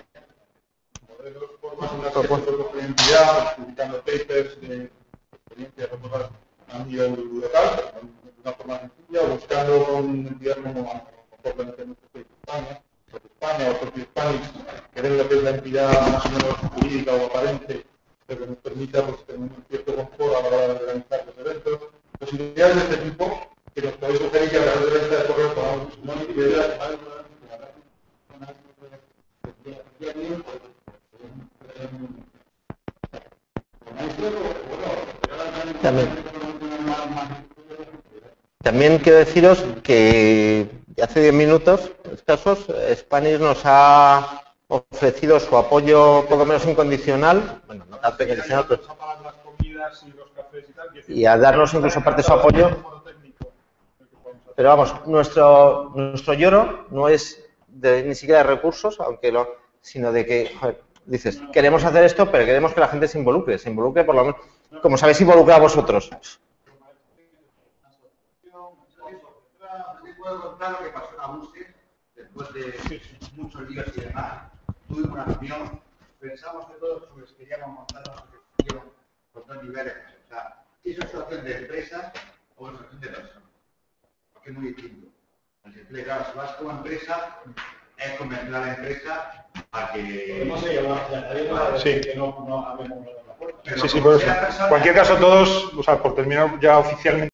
Publicando papers de experiencias a nivel local, de una forma sencilla, buscando con entidades como España o propio Spanish, que den lo que es la entidad más o menos jurídica o aparente, pero que nos permita pues, tener un cierto confort a la hora de organizar los eventos. Pues ideas de este tipo, que nos podéis sugerir que a través de la lista de correo podamos También quiero deciros que hace 10 minutos escasos Spanish nos ha ofrecido su apoyo poco menos incondicional, bueno, no tanto incondicional, pero y a darnos incluso parte de su apoyo. Pero vamos, nuestro lloro no es ni siquiera de recursos, sino de que, joder, dices, queremos hacer esto, pero queremos que la gente se involucre por lo menos, como sabéis involucrar a vosotros. Puedo contar lo que pasó en Abuse después de muchos días y demás. Tuvimos una reunión, pensamos que todos queríamos montar una asociación con 2 niveles. O sea, ¿es una asociación de empresas o una asociación de personas? Porque es muy distinto. Entonces, claro, si vas como empresa, es convencer a la empresa a que... Sí, que no habemos la puerta. Sí, por eso. En cualquier caso, todos, o sea, por terminar ya oficialmente.